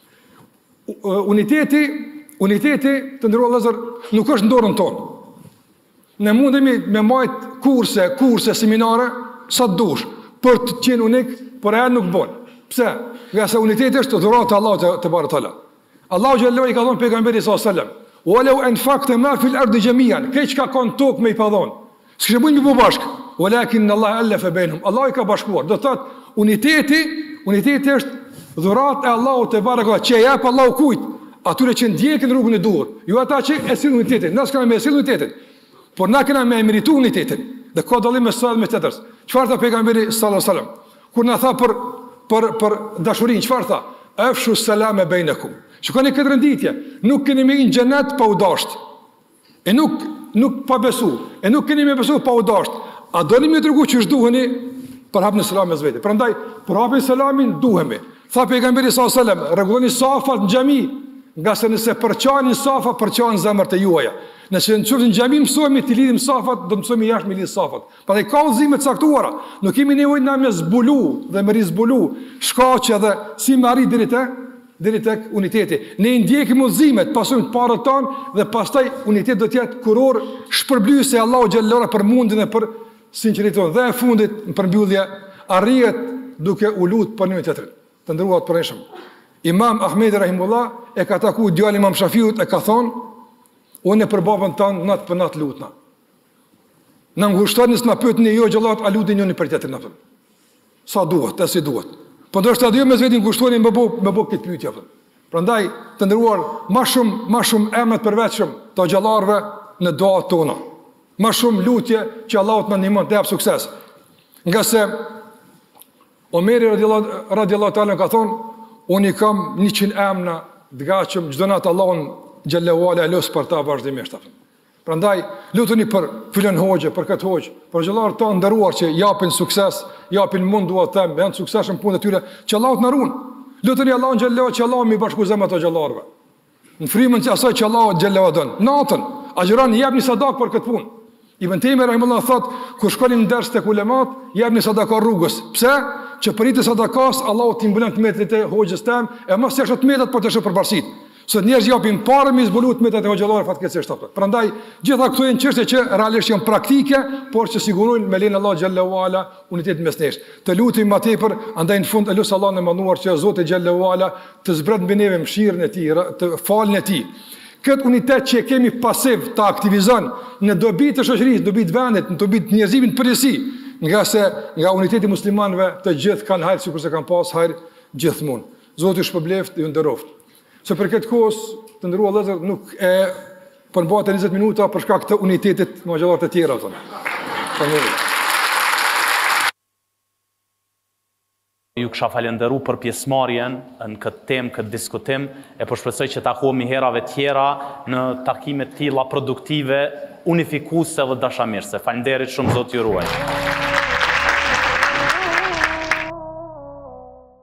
Uniteti të ndëruar vëllezër nuk është në dorën tonë. Ne mundemi me majt kurse, seminare sa të dush për të qenë unik, por ajo nuk bën. Pse? Nga se uniteti është dhuratë e Allahut te barekuhu teala. Allahu xhallahu i ka thënë pejgamberit sallallahu alajhi wasallam: "Walau anfaqta ma fil ardi jami'an", keq ka kon tokë me i padhon. S'kishë bënë një bashkë. Walakin Allah alafa bainhum. Allah i ka bashkuar. Do thotë uniteti është dhuratë e Allahut te barekuhu që jep Allahu kujt? Atyre që ndjekin rrugën e duhur. Jo ata që e sillin unitetin. Na s'kam me sillin unitetin. Por na kena me merituar unitetin. Dhe ka dallim me sa me tjetër. Çfarë tha pejgamberi sallallahu alajhi wasallam? Kur na tha për dashurinë, çfarë tha? Afshu salama bainakum. Shikoni këtë renditje. Nuk keni me në xhenet pa u dasht. E nuk pa besu. E nuk keni me besu pa u dasht. A doni më tregu që duheni për hapën e selamit vetë. Prandaj për hapën e selamit duhemi. Tha pejgamberi sallallahu alajhi wasallam, rregulloni safat në xhami, nga se nëse përçani safa, përçani zemrat e juaja. Nëse në xhami mësohemi të lidhim safat, do mësohemi jashtë me lidh safat. Prandaj ka udhëzime të caktuara. Nuk kemi nevojë na me zbulu dhe me rizbulu shkaqe dhe si me arrit deri tek uniteti. Ne ndjekim udhëzimet, pasojmë të parët tonë dhe pastaj uniteti do të jetë kuror shpërblyese Allahu xhallahu për mundin e për sinqeritetin. Dhe e fundit në përmbyllje arrihet duke u lutur për një tjetër. Të ndëruar të praneshëm. Imam Ahmedi rahimullah e ka taku djalin Imam Shafiut e ka thonë: "Unë e për babën tonë natë për natë lutna. Në ngushtoni s'na pyetni jo xhallat a lutni njëri për tjetrin apo. Sa duhet, e si duhet. Po ndoshta dy mes vetin ngushtoni me bë këtë pyetje apo. Prandaj të ndëruar më shumë emrat përvetshëm të xhallarëve në duat tona. Më shumë lutje që Allahu të na ndihmon të jap sukses. Nga se Omeri radiallahu ta'ala ka thonë: "Unë i kam 100 emna të gatshëm, çdo natë Allahun xhallahu ala los për ta vazhdimisht." Prandaj lutuni për filan hoxhë, për këtë hoxhë, për xhallarët tonë nderuar që japin sukses, japin mund dua të them, janë suksesshëm punën e tyre, që Allahu të na ruan. Luteni Allahun xhallahu që Allahu më bashkuzë me ato xhallarëve. Në frymën që asaj që Allahu xhallahu don. Natën, agjëroni, japni sadak për këtë punë. Ibn Taymi rahimullah thot, kur shkonin në ders tek ulemat, japni sadaka rrugës. Pse? Që për i të sadakas Allahu t'i mbulon tmetet e hoxhës tëm, e mos të tmetet por të shë përparësit. Sot njerëz japin parë me zbuluar tmetet e hoxhallarëve fatkeqësisht ato. Prandaj gjitha këto janë çështje që realisht janë praktike, por që sigurojnë me lenin Allah xhallahu ala unitet mes nesh. Të lutim më tepër, andaj në fund elus Allahun e manduar që Zoti xhallahu ala të zbret mbi neve mëshirën e tij, të falën e tij. Këtë unitet që kemi pasiv të aktivizon në dobi të shoqërisë, dobi të vendit, në dobi të njerëzimit përgjithësi, nga uniteti muslimanëve të gjithë kanë hajër sikur se kanë pas hajër gjithmonë. Zoti ju shpëbleft, ju nderoft. Se për këtë kohës të ndërua vëllezër nuk e përmbajtë 20 minuta për shkak të unitetit me xhallarë të tjera thonë. Ju kisha falenderu për pjesëmarrjen në këtë temë, këtë diskutim, e po shpresoj që takohemi herave tjera në takime të tilla produktive, unifikuese dhe dashamirëse. Faleminderit shumë, Zoti ju ruaj.